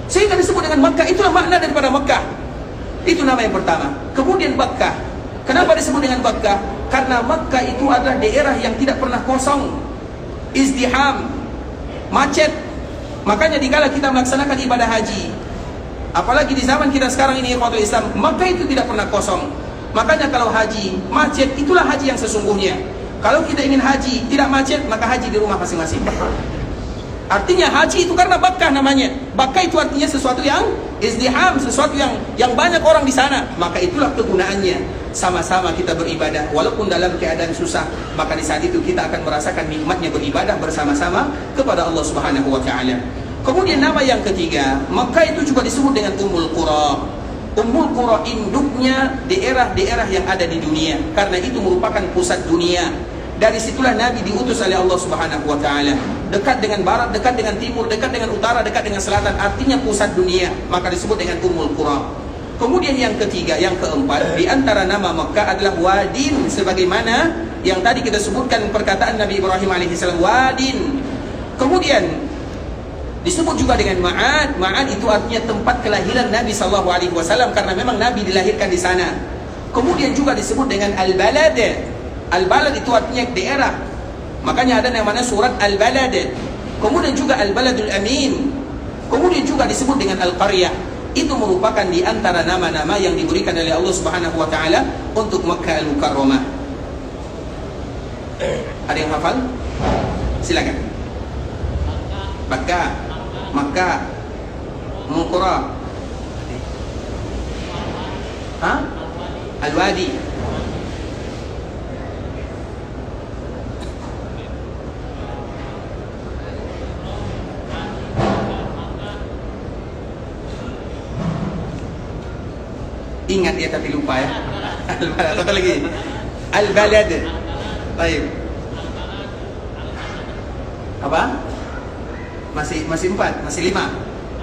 Speaker 2: Sehingga disebut dengan Makkah. Itulah makna daripada Makkah. Itu nama yang pertama. Kemudian Bakkah. Kenapa disebut dengan Bakkah? Karena Makkah itu adalah daerah yang tidak pernah kosong, izdiham, macet. Makanya dikala kita melaksanakan ibadah haji, apalagi di zaman kita sekarang ini, ikhwatul Islam, Makkah itu tidak pernah kosong. Makanya kalau haji macet, itulah haji yang sesungguhnya. Kalau kita ingin haji tidak macet, maka haji di rumah masing-masing. Artinya haji itu karena Bakkah namanya. Bakkah itu artinya sesuatu yang izdiham, sesuatu yang banyak orang di sana. Maka itulah kegunaannya. Sama-sama kita beribadah walaupun dalam keadaan susah, maka di saat itu kita akan merasakan nikmatnya beribadah bersama-sama kepada Allah Subhanahu wa taala. Kemudian nama yang ketiga, Makkah itu juga disebut dengan Ummul Qura. Ummul Qura induknya daerah-daerah yang ada di dunia, karena itu merupakan pusat dunia. Dari situlah Nabi diutus oleh Allah Subhanahu wa taala. Dekat dengan barat, dekat dengan timur, dekat dengan utara, dekat dengan selatan, artinya pusat dunia, maka disebut dengan Ummul Qura. Kemudian yang ketiga, yang keempat, di antara nama Makkah adalah Wadin, sebagaimana yang tadi kita sebutkan perkataan Nabi Ibrahim alaihissalam, Wadin. Kemudian disebut juga dengan Ma'ad. Ma'ad itu artinya tempat kelahiran Nabi SAW, karena memang Nabi dilahirkan di sana. Kemudian juga disebut dengan Al-Balad. Al-Balad itu artinya daerah, makanya ada namanya surat Al-Balad. Kemudian juga Al-Baladul Amin. Kemudian juga disebut dengan Al-Qaryah. Itu merupakan di antara nama-nama yang diberikan oleh Allah Subhanahu wa taala untuk Makkah Al-Mukarramah. Ada yang hafal? Silakan. Makkah, Makkah, Ummul Qura. Hah? Al-Wadi. Ingat ya tapi lupa ya. Al-Balad. Satu lagi. Al-Balad. Baik. Apa? Masih 4, masih 5.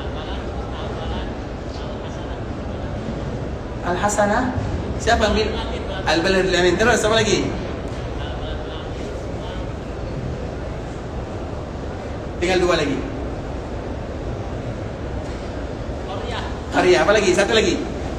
Speaker 2: Al-Hasanah. Siapa yang bilang? Al-Baladul Amin. Terus apa lagi? Tinggal 2 lagi. Qaryah. Apa lagi? Satu lagi.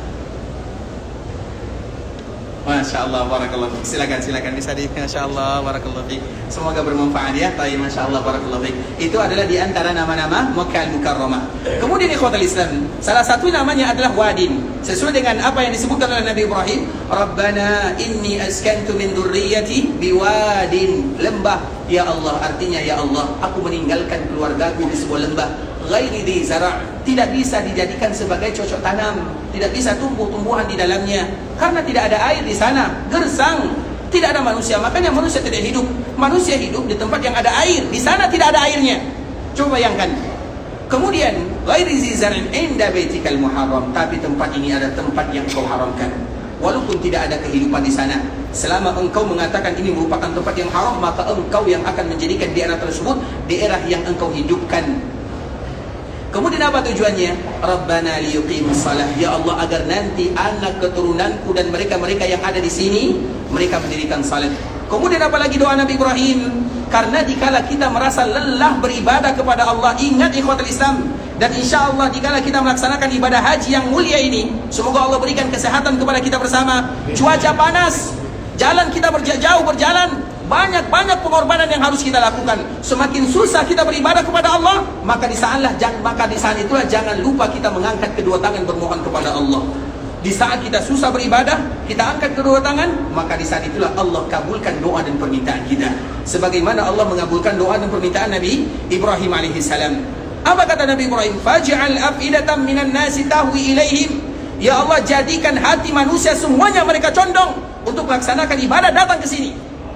Speaker 2: Masya Allah, barakallahu fiik. Silakan bisa di. Masya Allah, barakallahu fiik. Semoga bermanfaat ya. Baik, Masya Allah, barakallahu fiik. Itu adalah di antara nama-nama Makkah Al-Mukarramah. Kemudian ikhwatul Islam, salah satu namanya adalah Wadin. Sesuai dengan apa yang disebutkan oleh Nabi Ibrahim, Rabbana inni askantu min dzurriyyati biwadin, lembah. Ya Allah, artinya ya Allah, aku meninggalkan keluargaku di sebuah lembah, ghairi dzi zara', tidak bisa dijadikan sebagai cocok tanam, tidak bisa tumbuh-tumbuhan di dalamnya, karena tidak ada air di sana, gersang, tidak ada manusia, makanya manusia tidak hidup. Manusia hidup di tempat yang ada air, di sana tidak ada airnya. Coba bayangkan. Kemudian ghairi dzi zar'in inda baitikal muharram, tapi tempat ini ada tempat yang kau haramkan. Walaupun tidak ada kehidupan di sana, selama engkau mengatakan ini merupakan tempat yang haram, maka engkau yang akan menjadikan daerah tersebut daerah yang engkau hidupkan. Kemudian apa tujuannya? Rabbana liyuqimus shalah, ya Allah, agar nanti anak keturunanku dan mereka-mereka yang ada di sini mereka mendirikan salat. Kemudian apa lagi doa Nabi Ibrahim? Karena dikala kita merasa lelah beribadah kepada Allah, ingat ikhwatul Islam, dan insya Allah dikala kita melaksanakan ibadah haji yang mulia ini, semoga Allah berikan kesehatan kepada kita bersama. Cuaca panas, jalan kita jauh berjalan, banyak pengorbanan yang harus kita lakukan. Semakin susah kita beribadah kepada Allah, maka di saat itulah jangan lupa kita mengangkat kedua tangan bermohon kepada Allah. Di saat kita susah beribadah, kita angkat kedua tangan, maka di saat itulah Allah kabulkan doa dan permintaan kita. Sebagaimana Allah mengabulkan doa dan permintaan Nabi Ibrahim alaihissalam. Apa kata Nabi Ibrahim? Faj'al af'idatan minan nasi tahwi ilaihim. Ya Allah, jadikan hati manusia semuanya mereka condong untuk melaksanakan ibadah, datang ke sini.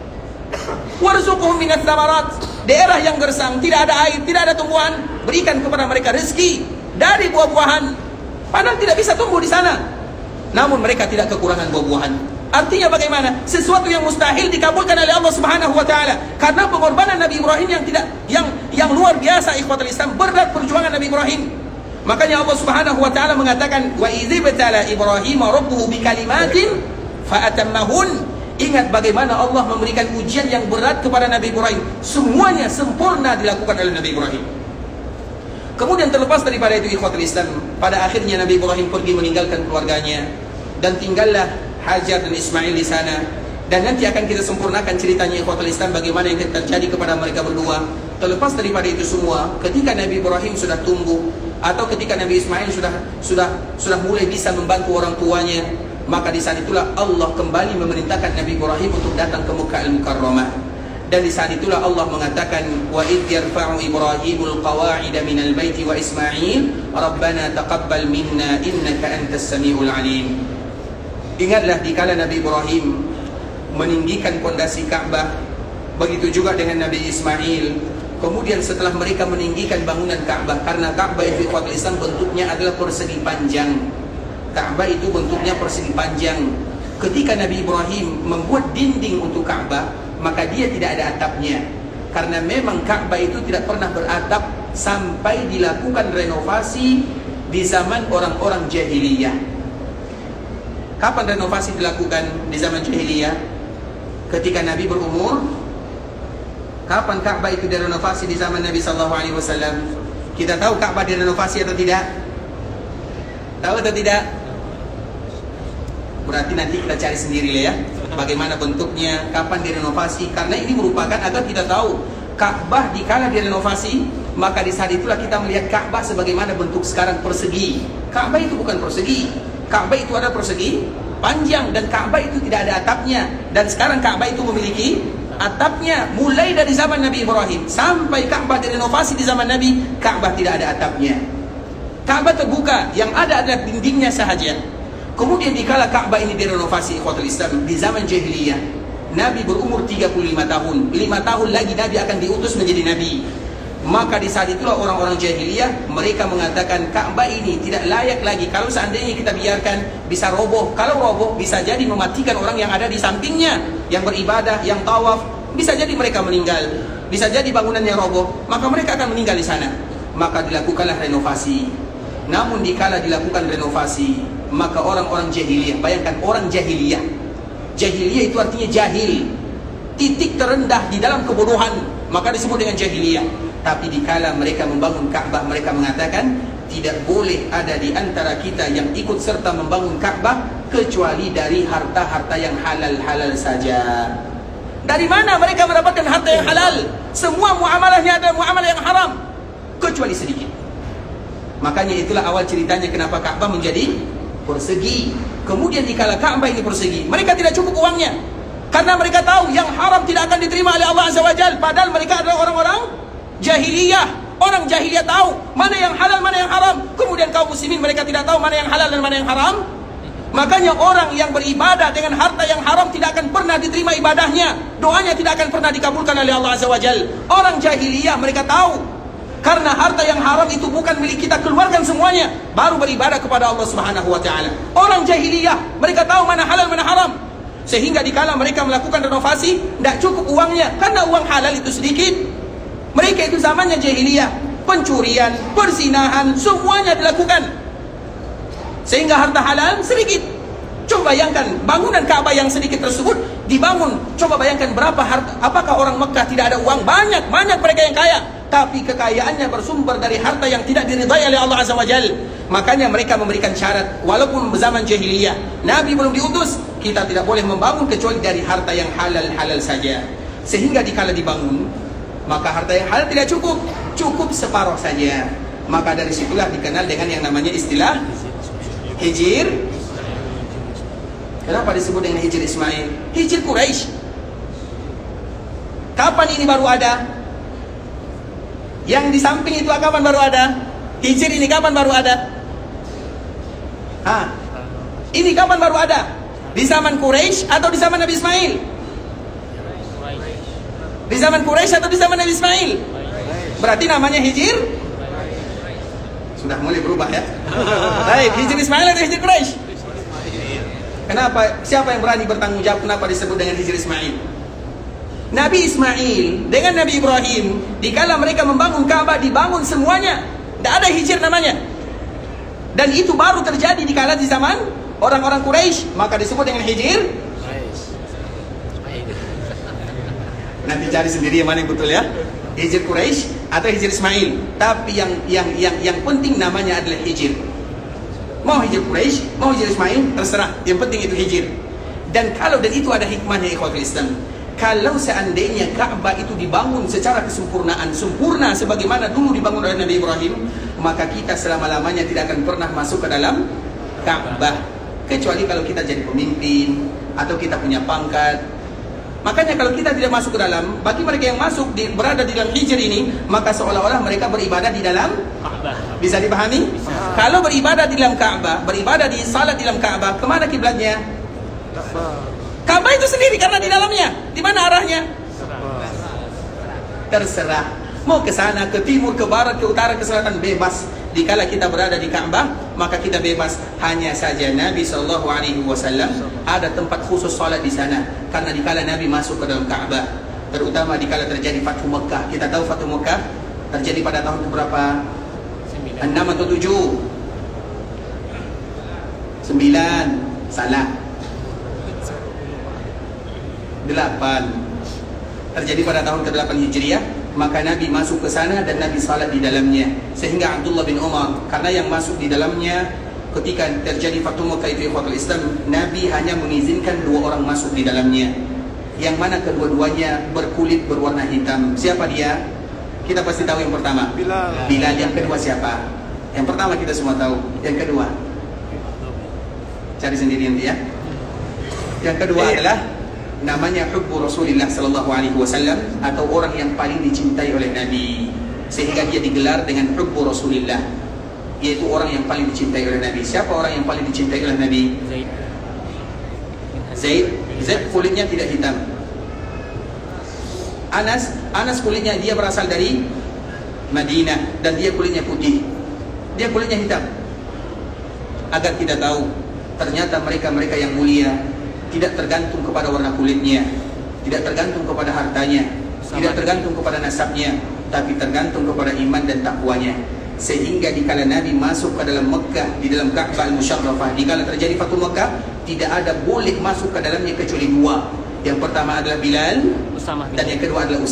Speaker 2: Warzuqhum minats tsamarat, daerah yang gersang, tidak ada air, tidak ada tumbuhan, berikan kepada mereka rezeki dari buah-buahan. Padahal tidak bisa tumbuh di sana, namun mereka tidak kekurangan buah-buahan. Artinya bagaimana? Sesuatu yang mustahil dikabulkan oleh Allah Subhanahu wa taala. Karena pengorbanan Nabi Ibrahim yang luar biasa, ikhwatul Islam, berat perjuangan Nabi Ibrahim. Makanya Allah Subhanahu wa taala mengatakan, wa idz ibtala Ibrahim rabbuhu bikalimatin fa atammahun. Ingat bagaimana Allah memberikan ujian yang berat kepada Nabi Ibrahim. Semuanya sempurna dilakukan oleh Nabi Ibrahim. Kemudian terlepas daripada itu ikhwatul Islam, pada akhirnya Nabi Ibrahim pergi meninggalkan keluarganya dan tinggallah Hajar dan Ismail di sana. Dan nanti akan kita sempurnakan ceritanya ikhwatul Islam bagaimana yang terjadi kepada mereka berdua. Terlepas daripada itu semua, ketika Nabi Ibrahim sudah tumbuh atau ketika Nabi Ismail sudah mulai bisa membantu orang tuanya, maka di saat itulah Allah kembali memerintahkan Nabi Ibrahim untuk datang ke Makkah Al-Mukarramah. Dan di saat itulah Allah mengatakan, wa idh yarfa'u Ibrahimul qawa'ida minal baiti wa Ismail rabbana taqabbal minna innaka antas samiul alim. Ingatlah dikala Nabi Ibrahim meninggikan pondasi Ka'bah, begitu juga dengan Nabi Ismail. Kemudian setelah mereka meninggikan bangunan Ka'bah, karena Ka'bah itu ikhwatul Islam bentuknya adalah persegi panjang. Ka'bah itu bentuknya persegi panjang. Ketika Nabi Ibrahim membuat dinding untuk Ka'bah, maka dia tidak ada atapnya. Karena memang Ka'bah itu tidak pernah beratap sampai dilakukan renovasi di zaman orang-orang jahiliyah. Kapan renovasi dilakukan di zaman jahiliyah? Ketika Nabi berumur. Kapan Ka'bah itu direnovasi di zaman Nabi SAW? Kita tahu Ka'bah direnovasi atau tidak? Tahu atau tidak? Berarti nanti kita cari sendiri ya, bagaimana bentuknya, kapan direnovasi. Karena ini merupakan agar kita tahu Ka'bah dikala direnovasi, maka di saat itulah kita melihat Ka'bah sebagaimana bentuk sekarang persegi. Ka'bah itu bukan persegi. Ka'bah itu ada persegi panjang, dan Ka'bah itu tidak ada atapnya. Dan sekarang Ka'bah itu memiliki atapnya. Mulai dari zaman Nabi Ibrahim sampai Ka'bah direnovasi di zaman Nabi, Ka'bah tidak ada atapnya. Ka'bah terbuka, yang ada adalah dindingnya sahaja. Kemudian dikala Ka'bah ini direnovasi ikhwatul Islam di zaman jahiliyah, Nabi berumur 35 tahun. 5 tahun lagi Nabi akan diutus menjadi Nabi. Maka di saat itulah orang-orang jahiliyah mereka mengatakan Ka'bah ini tidak layak lagi. Kalau seandainya kita biarkan bisa roboh. Kalau roboh bisa jadi mematikan orang yang ada di sampingnya, yang beribadah, yang tawaf. Bisa jadi mereka meninggal. Bisa jadi bangunannya roboh, maka mereka akan meninggal di sana. Maka dilakukanlah renovasi. Namun dikala dilakukan renovasi, maka orang-orang jahiliyah, bayangkan orang jahiliyah. Jahiliyah itu artinya jahil, titik terendah di dalam kebodohan, maka disebut dengan jahiliyah. Tapi dikala mereka membangun Ka'bah, mereka mengatakan tidak boleh ada di antara kita yang ikut serta membangun Ka'bah kecuali dari harta-harta yang halal-halal saja. Dari mana mereka mendapatkan harta yang halal? Semua muamalahnya adalah muamalah yang haram, kecuali sedikit. Makanya itulah awal ceritanya kenapa Ka'bah menjadi persegi. Kemudian dikala Ka'bah ini persegi, mereka tidak cukup uangnya, karena mereka tahu yang haram tidak akan diterima oleh Allah Azza wa Jalla. Padahal mereka adalah orang-orang jahiliyah. Orang jahiliyah tahu mana yang halal, mana yang haram. Kemudian kaum muslimin mereka tidak tahu mana yang halal dan mana yang haram. Makanya orang yang beribadah dengan harta yang haram tidak akan pernah diterima ibadahnya. Doanya tidak akan pernah dikabulkan oleh Allah Azza wa Jalla. Orang jahiliyah mereka tahu, karena harta yang haram itu bukan milik kita, keluarkan semuanya baru beribadah kepada Allah Subhanahu wa taala. Orang jahiliyah mereka tahu mana halal mana haram. Sehingga dikala mereka melakukan renovasi, tidak cukup uangnya, karena uang halal itu sedikit. Mereka itu zamannya jahiliyah, pencurian, perzinahan, semuanya dilakukan. Sehingga harta halal sedikit. Coba bayangkan bangunan Ka'bah yang sedikit tersebut dibangun. Coba bayangkan berapa harta. Apakah orang Mekah tidak ada uang? Banyak mereka yang kaya, tapi kekayaannya bersumber dari harta yang tidak diridai oleh Allah Azza wa Jalla. Makanya mereka memberikan syarat, walaupun zaman jahiliyah, Nabi belum diutus, kita tidak boleh membangun kecuali dari harta yang halal-halal saja. Sehingga dikala dibangun, maka harta yang halal tidak cukup, cukup separuh saja. Maka dari situlah dikenal dengan yang namanya istilah Hijir. Kenapa disebut dengan Hijir Ismail? Hijir Quraisy. Kapan ini baru ada? Yang di samping itu kapan baru ada? Hijir ini kapan baru ada? Ini kapan baru ada? Di zaman Quraisy atau di zaman Nabi Ismail? Di zaman Quraisy atau di zaman Nabi Ismail? Berarti namanya Hijir? Sudah mulai berubah ya. Baik, Hijir Ismail atau Hijir Quraisy? Kenapa? Siapa yang berani bertanggung jawab kenapa disebut dengan Hijir Ismail? Nabi Ismail dengan Nabi Ibrahim, dikala mereka membangun Ka'bah, dibangun semuanya, tidak ada hijir namanya. Dan itu baru terjadi dikala di zaman orang-orang Quraisy, maka disebut dengan hijir. Nanti cari sendiri yang mana yang betul ya. Hijr Quraisy atau Hijr Ismail. Tapi yang penting namanya adalah Hijr. Mau Hijr Quraisy, mau Hijr Ismail, terserah. Yang penting itu Hijr. Dan itu ada hikmahnya ikhwatul Islam. Kalau seandainya Ka'bah itu dibangun secara kesempurnaan, sempurna sebagaimana dulu dibangun oleh Nabi Ibrahim, maka kita selama-lamanya tidak akan pernah masuk ke dalam Ka'bah. Kecuali kalau kita jadi pemimpin atau kita punya pangkat. Makanya kalau kita tidak masuk ke dalam, bagi mereka yang masuk berada di dalam Hijr ini, maka seolah-olah mereka beribadah di dalam Ka'bah. Bisa dipahami? Bisa. Kalau beribadah di dalam Ka'bah, beribadah di salat di dalam Ka'bah, kemana kiblatnya? Ka'bah itu sendiri karena di dalamnya. Di mana arahnya? Terserah. Mau ke sana, ke timur, ke barat, ke utara, ke selatan, bebas. Dikala kita berada di Ka'bah, maka kita bebas. Hanya saja Nabi SAW ada tempat khusus salat di sana. Karena dikala Nabi masuk ke dalam Ka'bah, terutama dikala terjadi Fathu Mekah. Kita tahu Fathu Mekah terjadi pada tahun berapa? 6 atau 7? 9. Salah. 8. Terjadi pada tahun ke-8 Hijriah. Maka Nabi masuk ke sana dan Nabi salat di dalamnya. Sehingga Abdullah bin Umar, karena yang masuk di dalamnya ketika terjadi Fathu Mekah itu ikhwatul Islam, Nabi hanya mengizinkan 2 orang masuk di dalamnya. Yang mana kedua-duanya berkulit berwarna hitam. Siapa dia? Kita pasti tahu yang pertama, Bilal. Yang kedua siapa? Yang pertama kita semua tahu. Yang kedua cari sendiri nanti ya. Yang kedua adalah namanya hubbu Rasulullah sallallahu alaihi wasallam, atau orang yang paling dicintai oleh Nabi, sehingga dia digelar dengan hubbu Rasulullah, yaitu orang yang paling dicintai oleh Nabi. Siapa orang yang paling dicintai oleh Nabi? Zaid kulitnya tidak hitam. Anas kulitnya dia berasal dari Madinah dan dia kulitnya putih. Dia kulitnya hitam. Agar kita tahu ternyata mereka yang mulia tidak tergantung kepada warna kulitnya, tidak tergantung kepada hartanya, tidak tergantung kepada nasabnya, tapi tergantung kepada iman dan takwanya. Sehingga dikala Nabi masuk ke dalam Mekah, di dalam Ka'bah al-Musharrafah, dikala terjadi Fathu Mekah, tidak ada boleh masuk ke dalamnya kecuali 2. Yang pertama adalah Bilal, dan yang kedua adalah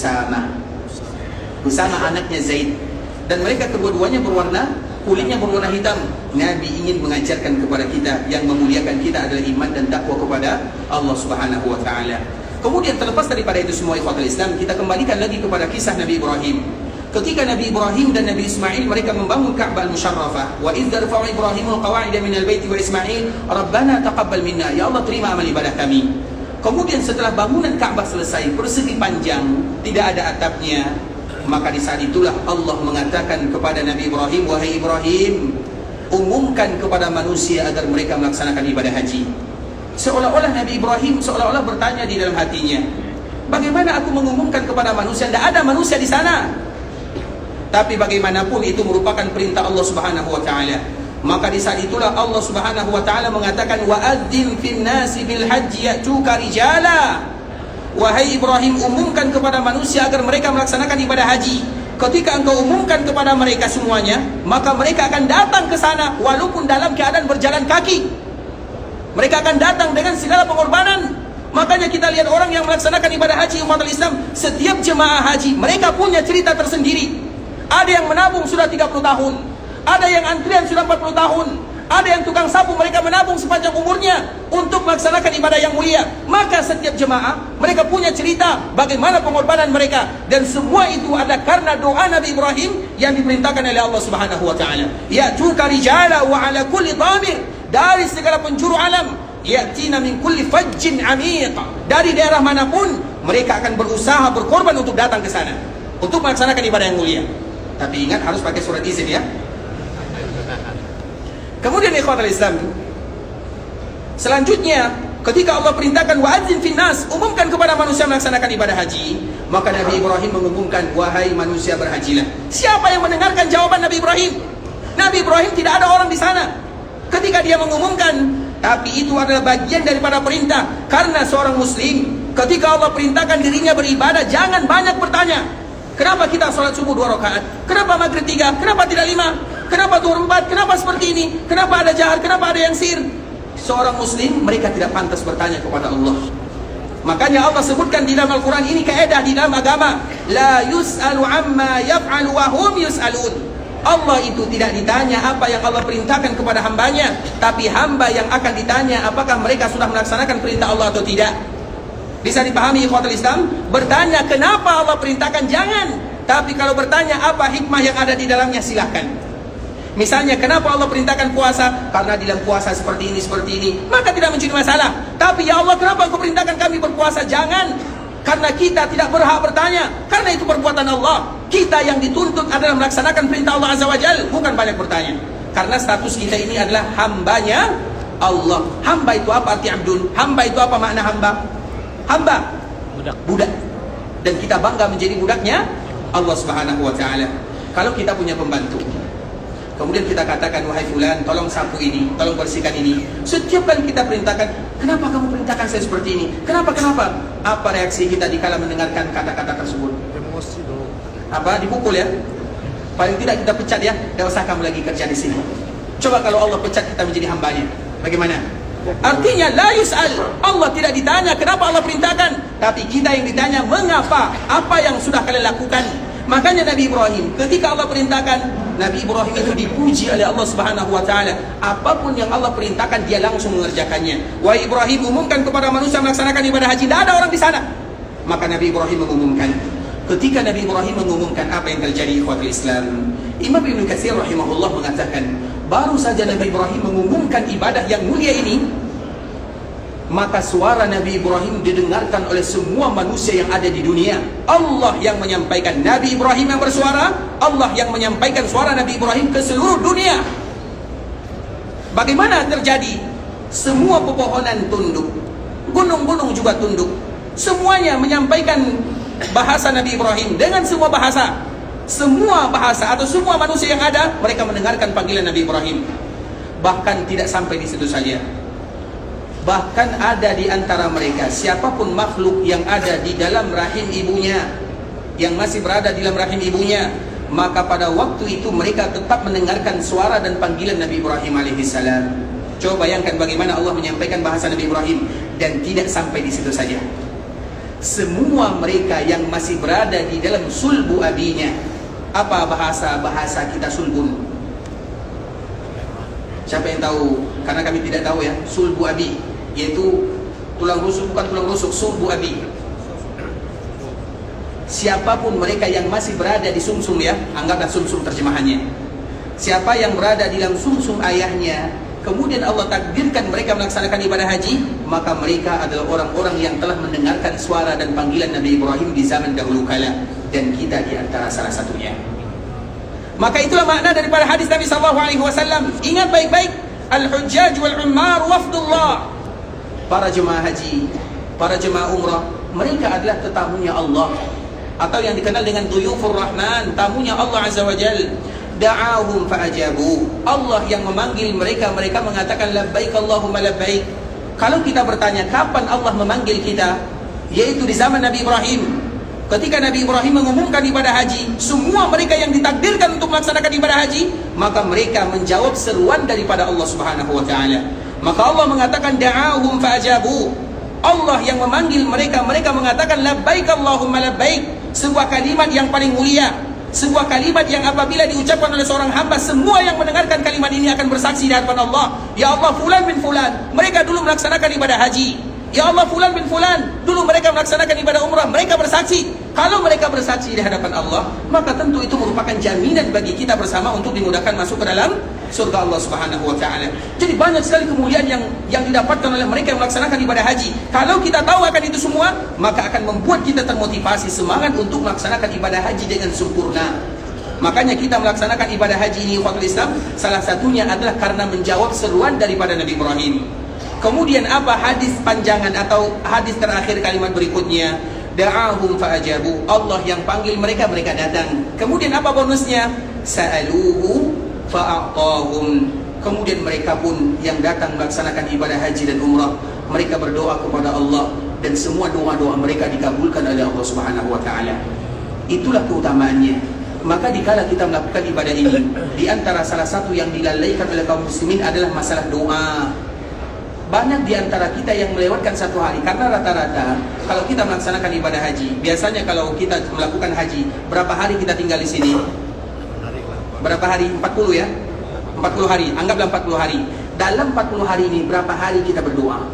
Speaker 2: Usama anaknya Zaid. Dan mereka kedua-duanya kulitnya berwarna hitam. Nabi ingin mengajarkan kepada kita, yang memuliakan kita adalah iman dan takwa kepada Allah Subhanahu wa taala. Kemudian terlepas daripada itu semua ikhwatul Islam, kita kembalikan lagi kepada kisah Nabi Ibrahim. Ketika Nabi Ibrahim dan Nabi Ismail mereka membangun Ka'bah al-Musharrafah, wa idz yarfa'u Ibrahimul qawa'ida minal baiti wa Ismail rabbana taqabbal minna, ya Allah terima amal ibadah kami. Kemudian setelah bangunan Ka'bah selesai, persegi panjang, tidak ada atapnya, maka di saat itulah Allah mengatakan kepada Nabi Ibrahim, wahai Ibrahim, umumkan kepada manusia agar mereka melaksanakan ibadah haji. Seolah-olah Nabi Ibrahim bertanya di dalam hatinya, bagaimana aku mengumumkan kepada manusia? Tidak ada manusia di sana. Tapi bagaimanapun itu merupakan perintah Allah Subhanahu wa taala. Maka di saat itulah Allah Subhanahu wa taala mengatakan, wa'adzim fin nasi bil hajji ya'tuka rijala. Wahai Ibrahim, umumkan kepada manusia agar mereka melaksanakan ibadah haji. Ketika engkau umumkan kepada mereka semuanya, maka mereka akan datang ke sana walaupun dalam keadaan berjalan kaki. Mereka akan datang dengan segala pengorbanan. Makanya kita lihat orang yang melaksanakan ibadah haji umat Islam, setiap jemaah haji mereka punya cerita tersendiri. Ada yang menabung sudah 30 tahun, ada yang antrian sudah 40 tahun, ada yang tukang sapu, mereka menabung sepanjang umurnya untuk melaksanakan ibadah yang mulia. Maka setiap jemaah mereka punya cerita bagaimana pengorbanan mereka, dan semua itu ada karena doa Nabi Ibrahim yang diperintahkan oleh Allah Subhanahu wa taala. Ya'tuka rijala wa ala kulli dhamir, dari segala penjuru alam, ya'tina min kulli fajjin amiq, dari daerah manapun mereka akan berusaha berkorban untuk datang ke sana untuk melaksanakan ibadah yang mulia. Tapi ingat harus pakai surat izin ya. Kemudian ikhwatul Islam, selanjutnya ketika Allah perintahkan wa'adzin finnas, umumkan kepada manusia melaksanakan ibadah haji, maka Nabi Ibrahim mengumumkan, wahai manusia berhajilah. Siapa yang mendengarkan jawaban Nabi Ibrahim? Nabi Ibrahim tidak ada orang di sana ketika dia mengumumkan. Tapi itu adalah bagian daripada perintah. Karena seorang muslim ketika Allah perintahkan dirinya beribadah, jangan banyak bertanya. Kenapa kita sholat subuh 2 rakaat? Kenapa maghrib 3? Kenapa tidak 5? Kenapa zuhur 4? Kenapa seperti ini? Kenapa ada jahar? Kenapa ada yang sir? Seorang muslim mereka tidak pantas bertanya kepada Allah. Makanya Allah sebutkan di dalam Al-Quran, ini kaedah di dalam agama, la yus'alu amma yaf'alu wa hum yus'alun. Allah itu tidak ditanya apa yang Allah perintahkan kepada hambanya, tapi hamba yang akan ditanya apakah mereka sudah melaksanakan perintah Allah atau tidak. Bisa dipahami ikhwatul Islam? Bertanya kenapa Allah perintahkan, jangan. Tapi kalau bertanya apa hikmah yang ada di dalamnya, silahkan. Misalnya kenapa Allah perintahkan puasa? Karena di dalam puasa seperti ini, maka tidak menjadi masalah. Tapi ya Allah, kenapa Engkau perintahkan kami berpuasa? Jangan. Karena kita tidak berhak bertanya, karena itu perbuatan Allah. Kita yang dituntut adalah melaksanakan perintah Allah Azza wa Jalla, bukan banyak bertanya. Karena status kita ini adalah hambanya Allah. Hamba itu apa arti abdul? Hamba itu apa makna hamba? Hamba, budak. Dan kita bangga menjadi budaknya Allah Subhanahu wa ta'ala. Kalau kita punya pembantu, kemudian kita katakan, wahai fulan, tolong sapu ini, tolong bersihkan ini. Setiap kali kita perintahkan, kenapa kamu perintahkan saya seperti ini? Kenapa? Apa reaksi kita dikala mendengarkan kata-kata tersebut?
Speaker 3: Emosi dong.
Speaker 2: Apa? Dipukul ya? Paling tidak kita pecat ya, tidak usah kamu lagi kerja di sini. Coba kalau Allah pecat kita menjadi hambanya, bagaimana? Artinya la yus'al, Allah tidak ditanya kenapa Allah perintahkan, tapi kita yang ditanya mengapa, apa yang sudah kalian lakukan. Makanya Nabi Ibrahim ketika Allah perintahkan, Nabi Ibrahim itu dipuji oleh Allah Subhanahu wa ta'ala. Apapun yang Allah perintahkan dia langsung mengerjakannya. Wahai Ibrahim, umumkan kepada manusia melaksanakan ibadah haji, tidak ada orang di sana. Maka Nabi Ibrahim mengumumkan. Ketika Nabi Ibrahim mengumumkan, apa yang terjadi ikhwatul Islam? Imam Ibn Katsir rahimahullah mengatakan, baru saja Nabi Ibrahim mengumumkan ibadah yang mulia ini, maka suara Nabi Ibrahim didengarkan oleh semua manusia yang ada di dunia. Allah yang menyampaikan, Nabi Ibrahim yang bersuara, Allah yang menyampaikan suara Nabi Ibrahim ke seluruh dunia. Bagaimana terjadi? Semua pepohonan tunduk, gunung-gunung juga tunduk. Semuanya menyampaikan bahasa Nabi Ibrahim dengan semua bahasa. Semua bahasa atau semua manusia yang ada, mereka mendengarkan panggilan Nabi Ibrahim. Bahkan tidak sampai di situ saja. Bahkan ada di antara mereka, siapapun makhluk yang ada di dalam rahim ibunya, yang masih berada di dalam rahim ibunya, maka pada waktu itu mereka tetap mendengarkan suara dan panggilan Nabi Ibrahim alaihissalam. Coba bayangkan bagaimana Allah menyampaikan bahasa Nabi Ibrahim. Dan tidak sampai di situ saja. Semua mereka yang masih berada di dalam sulbu abinya. Apa bahasa kita sulbun? Siapa yang tahu? Karena kami tidak tahu ya. Sulbu abi, yaitu tulang rusuk, bukan tulang rusuk, sulbu abi. Siapapun mereka yang masih berada di sumsum ya, anggaplah sumsum terjemahannya. Siapa yang berada di dalam sumsum ayahnya, kemudian Allah takdirkan mereka melaksanakan ibadah haji, maka mereka adalah orang-orang yang telah mendengarkan suara dan panggilan Nabi Ibrahim di zaman dahulu kala. Dan kita di antara salah satunya. Maka itulah makna daripada hadis Nabi SAW. Ingat baik-baik, al-hujjaj wal-ummar wafdullah. Para jemaah haji, para jemaah umrah, mereka adalah tetamunya Allah, atau yang dikenal dengan duyufur rahman, tamunya Allah Azza wa Jal. Da'ahum fa'ajabu. Allah yang memanggil mereka, mereka mengatakan labbaik Allahumma labbaik. Kalau kita bertanya kapan Allah memanggil kita, yaitu di zaman Nabi Ibrahim. Ketika Nabi Ibrahim mengumumkan ibadah haji, semua mereka yang ditakdirkan untuk melaksanakan ibadah haji, maka mereka menjawab seruan daripada Allah Subhanahu wa ta'ala. Maka Allah mengatakan da'ahum fa'ajabu. Allah yang memanggil mereka, mereka mengatakan labbaik Allahumma labbaik. Sebuah kalimat yang paling mulia, sebuah kalimat yang apabila diucapkan oleh seorang hamba, semua yang mendengarkan kalimat ini akan bersaksi di hadapan Allah. Ya Allah, fulan bin fulan, mereka dulu melaksanakan ibadah haji. Ya Allah, fulan bin fulan, dulu mereka melaksanakan ibadah umrah. Mereka bersaksi. Kalau mereka bersaksi di hadapan Allah, maka tentu itu merupakan jaminan bagi kita bersama untuk dimudahkan masuk ke dalam surga Allah Subhanahu wa ta'ala. Jadi banyak sekali kemuliaan yang didapatkan oleh mereka yang melaksanakan ibadah haji. Kalau kita tahu akan itu semua, maka akan membuat kita termotivasi, semangat untuk melaksanakan ibadah haji dengan sempurna. Makanya kita melaksanakan ibadah haji ini, ikhwatul Islam, salah satunya adalah karena menjawab seruan daripada Nabi Ibrahim. Kemudian apa hadis panjangan atau hadis terakhir kalimat berikutnya? Da'ahum fa'ajabu. Allah yang panggil mereka, mereka datang. Kemudian apa bonusnya? Sa'aluhu fa'a'tahum. Kemudian mereka pun yang datang melaksanakan ibadah haji dan umrah, mereka berdoa kepada Allah, dan semua doa-doa mereka dikabulkan oleh Allah Subhanahu wa ta'ala. Itulah keutamaannya. Maka dikala kita melakukan ibadah ini, di antara salah satu yang dilalaikan oleh kaum muslimin adalah masalah doa. banyak di antara kita yang melewatkan satu hari. Karena rata-rata kalau kita melaksanakan ibadah haji, biasanya kalau kita melakukan haji, berapa hari kita tinggal di sini? Berapa hari? 40 ya? 40 hari, anggaplah 40 hari. Dalam 40 hari ini berapa hari kita berdoa?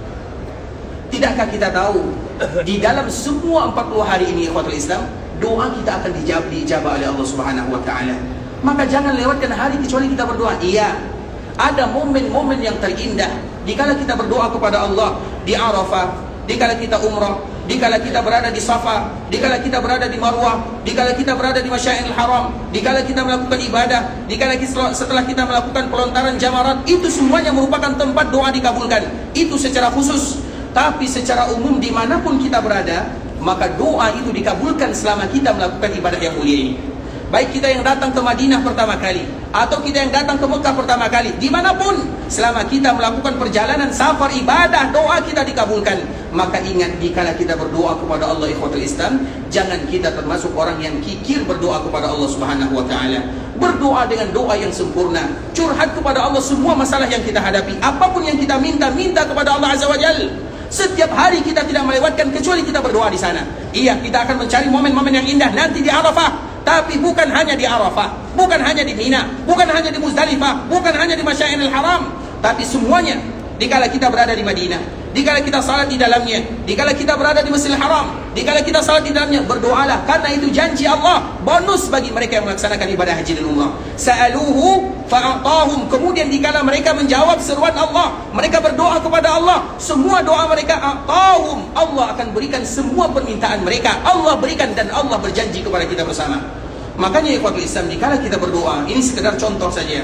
Speaker 2: Tidakkah kita tahu di dalam semua 40 hari ini ikhwatul Islam, doa kita akan dijabah oleh Allah Subhanahu wa taala. Maka jangan lewatkan hari kecuali kita berdoa. Iya, ada momen-momen yang terindah dikala kita berdoa kepada Allah di Arafah, dikala kita umrah, dikala kita berada di Safa, dikala kita berada di Marwah, dikala kita berada di Masyairil Haram, dikala kita melakukan ibadah, dikala setelah kita melakukan pelontaran jamarat, itu semuanya merupakan tempat doa dikabulkan. Itu secara khusus. Tapi secara umum dimanapun kita berada, maka doa itu dikabulkan selama kita melakukan ibadah yang mulia ini. Baik kita yang datang ke Madinah pertama kali, atau kita yang datang ke Mekah pertama kali, dimanapun, selama kita melakukan perjalanan safar ibadah, doa kita dikabulkan. Maka ingat, dikala kita berdoa kepada Allah ikhwatul Islam, jangan kita termasuk orang yang kikir berdoa kepada Allah Subhanahu wa taala. Berdoa dengan doa yang sempurna, curhat kepada Allah semua masalah yang kita hadapi. Apapun yang kita minta kepada Allah Azza wa Jalla. Setiap hari kita tidak melewatkan kecuali kita berdoa di sana. Iya, kita akan mencari momen-momen yang indah nanti di Arafah. Tapi bukan hanya di Arafah, bukan hanya di Mina, bukan hanya di Muzdalifah, bukan hanya di Masyairil Haram, tapi semuanya. Dikala kita berada di Madinah, dikala kita salat di dalamnya, dikala kita berada di Masjidil Haram, dikala kita salat di dalamnya, berdoalah, karena itu janji Allah, bonus bagi mereka yang melaksanakan ibadah haji dan umrah. Sa'aluhu fa'atahum. Kemudian dikala mereka menjawab seruan Allah, mereka berdoa kepada Allah, semua doa mereka atahum, Allah akan berikan semua permintaan mereka. Allah berikan dan Allah berjanji kepada kita bersama. Makanya ikhwatul Islam, dikala kita berdoa, ini sekedar contoh saja.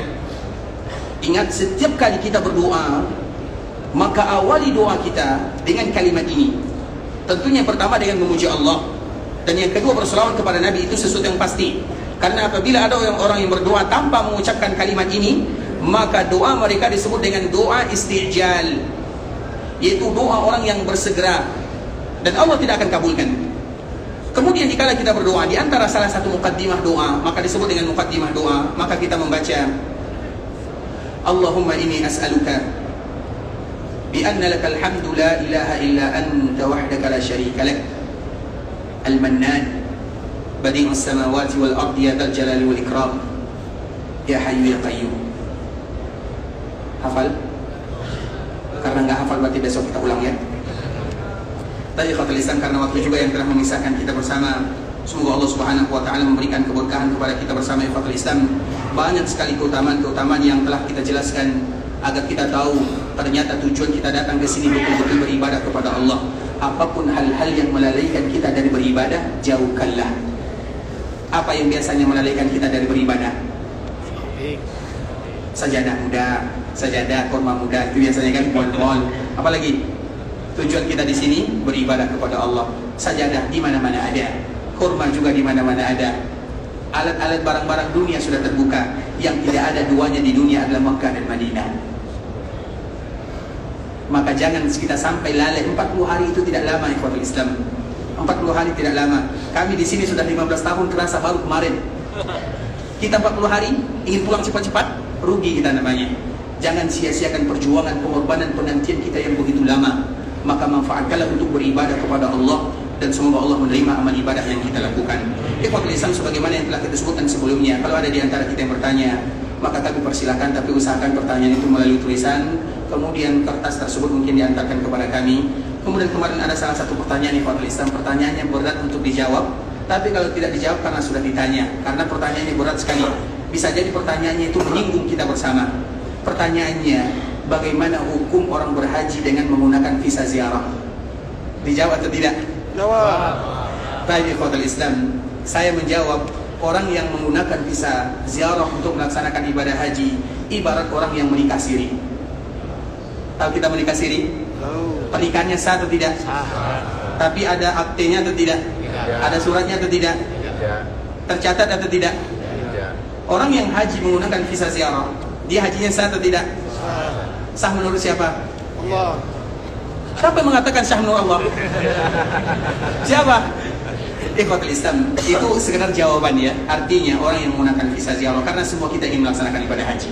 Speaker 2: Ingat, setiap kali kita berdoa, maka awali doa kita dengan kalimat ini. Tentunya yang pertama dengan memuji Allah, dan yang kedua berselawat kepada Nabi. Itu sesuatu yang pasti. Karena apabila ada orang yang berdoa tanpa mengucapkan kalimat ini, maka doa mereka disebut dengan doa istijal, yaitu doa orang yang bersegera, dan Allah tidak akan kabulkan. Kemudian dikala kita berdoa, di antara salah satu muqaddimah doa, maka disebut dengan muqaddimah doa, maka kita membaca Allahumma inni as'aluka بأن لك الحمد لا إله إلا أنت وحدك لا شريك لك المنان بديع السماوات والأرض يا ذا الجلال والإكرام يا حي يا قيوم. Hafal? Karena nggak hafal berarti besok kita ulang ya. Tadi khatul Islam, karena waktu juga yang telah memisahkan kita bersama. Semoga Allah Subhanahu wa taala memberikan keberkahan kepada kita bersama ya khatul Islam. Banyak sekali keutamaan-keutamaan yang telah kita jelaskan agar kita tahu ternyata tujuan kita datang ke sini betul-betul beribadah kepada Allah. Apapun hal-hal yang melalaikan kita dari beribadah, jauhkanlah. Apa yang biasanya melalaikan kita dari beribadah? Sajadah muda, sajadah kurma muda, itu biasanya kan mal-mal. Apalagi tujuan kita di sini beribadah kepada Allah. Sajadah di mana-mana ada, kurma juga di mana-mana ada. Alat-alat barang-barang dunia sudah terbuka. Yang tidak ada duanya di dunia adalah Makkah dan Madinah. Maka jangan kita sampai lalai. 40 hari itu tidak lama ikhwatul Islam. 40 hari tidak lama. Kami di sini sudah 15 tahun, kerasa baru kemarin. Kita 40 hari ingin pulang cepat-cepat, rugi kita namanya. Jangan sia-siakan perjuangan, pengorbanan, penantian kita yang begitu lama. Maka manfaatkanlah untuk beribadah kepada Allah, dan semoga Allah menerima amal ibadah yang kita lakukan. Ikhwatul Islam, sebagaimana yang telah kita sebutkan sebelumnya, kalau ada di antara kita yang bertanya, maka kami persilakan, tapi usahakan pertanyaan itu melalui tulisan, kemudian kertas tersebut mungkin diantarkan kepada kami. Kemudian kemarin ada salah satu pertanyaan ikhwatul Islam, pertanyaannya berat untuk dijawab, tapi kalau tidak dijawab karena sudah ditanya, karena pertanyaannya berat sekali, bisa jadi pertanyaannya itu menyinggung kita bersama. Pertanyaannya, bagaimana hukum orang berhaji dengan menggunakan visa ziarah? Dijawab atau tidak?
Speaker 3: Jawab.
Speaker 2: Baik ikhwatul Islam, saya menjawab, orang yang menggunakan visa ziarah untuk melaksanakan ibadah haji ibarat orang yang menikah siri. Tahu kita menikah siri? Pernikahannya sah atau tidak?
Speaker 3: Sah.
Speaker 2: Tapi ada aktenya atau tidak? Ada suratnya atau tidak? Tercatat atau tidak? Orang yang haji menggunakan visa ziarah, dia hajinya sah atau tidak? Sah menurut siapa?
Speaker 3: Allah.
Speaker 2: Siapa yang mengatakan sah menurut Allah? Siapa? Ikhwatul Islam, itu sekedar jawaban ya. Artinya orang yang menggunakan visa ziarah, karena semua kita ingin melaksanakan ibadah haji.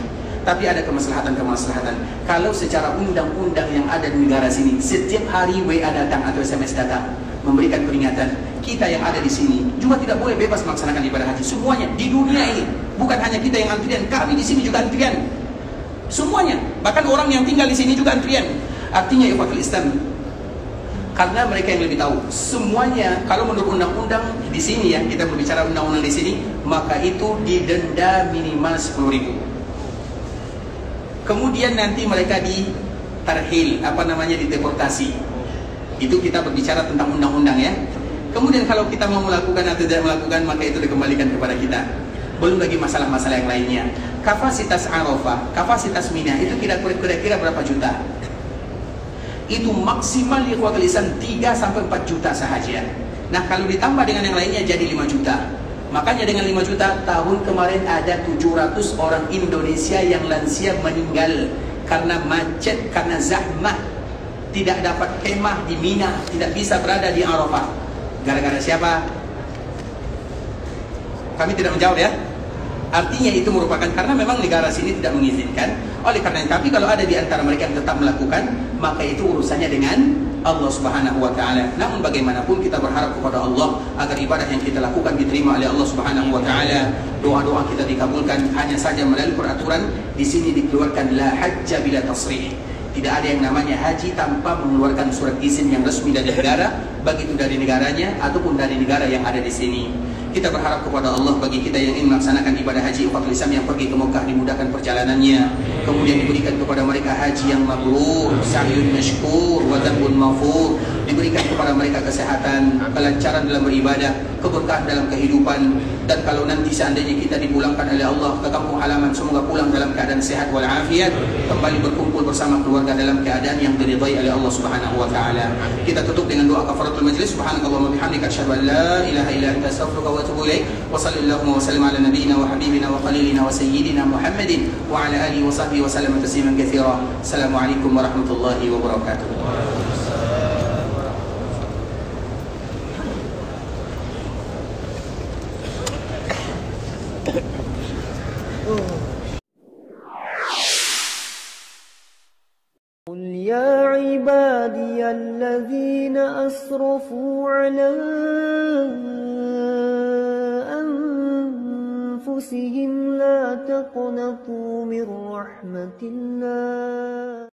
Speaker 2: tapi ada kemaslahatan. Kalau secara undang-undang yang ada di negara sini, setiap hari WA datang atau SMS datang memberikan peringatan, kita yang ada di sini juga tidak boleh bebas melaksanakan ibadah haji. Semuanya di dunia ini, bukan hanya kita yang antrian, kami di sini juga antrian. Semuanya, bahkan orang yang tinggal di sini juga antrian. Artinya ikhwatul Islam, karena mereka yang lebih tahu semuanya. Kalau menurut undang-undang di sini ya, kita berbicara undang-undang di sini, maka itu didenda minimal 10.000. Kemudian nanti mereka ditarhil, dideportasi. Itu kita berbicara tentang undang-undang ya. Kemudian kalau kita mau melakukan atau tidak melakukan, maka itu dikembalikan kepada kita. Belum lagi masalah-masalah yang lainnya. Kapasitas Arafah, kapasitas Mina itu kira-kira berapa juta? Itu maksimal ikhwatul Islam 3 sampai 4 juta sahaja. Nah, kalau ditambah dengan yang lainnya jadi 5 juta. Makanya dengan 5 juta, tahun kemarin ada 700 orang Indonesia yang lansia meninggal karena macet, karena zahmah, tidak dapat kemah di Mina, tidak bisa berada di Arafah. Gara-gara siapa? Kami tidak menjawab ya. Artinya itu merupakan karena memang negara sini tidak mengizinkan. Oleh karena itu, tapi kalau ada di antara mereka yang tetap melakukan, maka itu urusannya dengan Allah Subhanahu wa taala. Namun bagaimanapun kita berharap kepada Allah agar ibadah yang kita lakukan diterima oleh Allah Subhanahu wa taala. Doa-doa kita dikabulkan. Hanya saja melalui peraturan di sini dikeluarkan la hajja bila tasrih. Tidak ada yang namanya haji tanpa mengeluarkan surat izin yang resmi dari negara, baik itu dari negaranya ataupun dari negara yang ada di sini. Kita berharap kepada Allah bagi kita yang ingin melaksanakan ibadah haji umat Islam yang pergi ke Mekah dimudahkan perjalanannya, kemudian diberikan kepada mereka haji yang mabrur, sa'yun mashkur, wa dzambun maghfur, diberikan kepada mereka kesehatan, kelancaran dalam beribadah, keberkahan dalam kehidupan. Dan kalau nanti seandainya kita dipulangkan oleh Allah ke kampung halaman, semoga pulang dalam keadaan sehat walafiat, kembali berkumpul bersama keluarga dalam keadaan yang diridhai oleh Allah Subhanahu wa taala. Kita tutup dengan doa kafaratul majlis. Subhanakallahumma wa bihamdika asyhadu an la ilaha illa anta astaghfiruka wa atubu ilaik. Wa sallallahu wa sallim ala nabiyyina wa habibina wa khalilina wa sayyidina Muhammadin wa ala alihi wa sahbihi wa sallam tasliman katsira. Assalamualaikum warahmatullahi wabarakatuh.
Speaker 1: قل يا عبادي الذين أسرفوا على أنفسهم لا تقنطوا من رحمة الله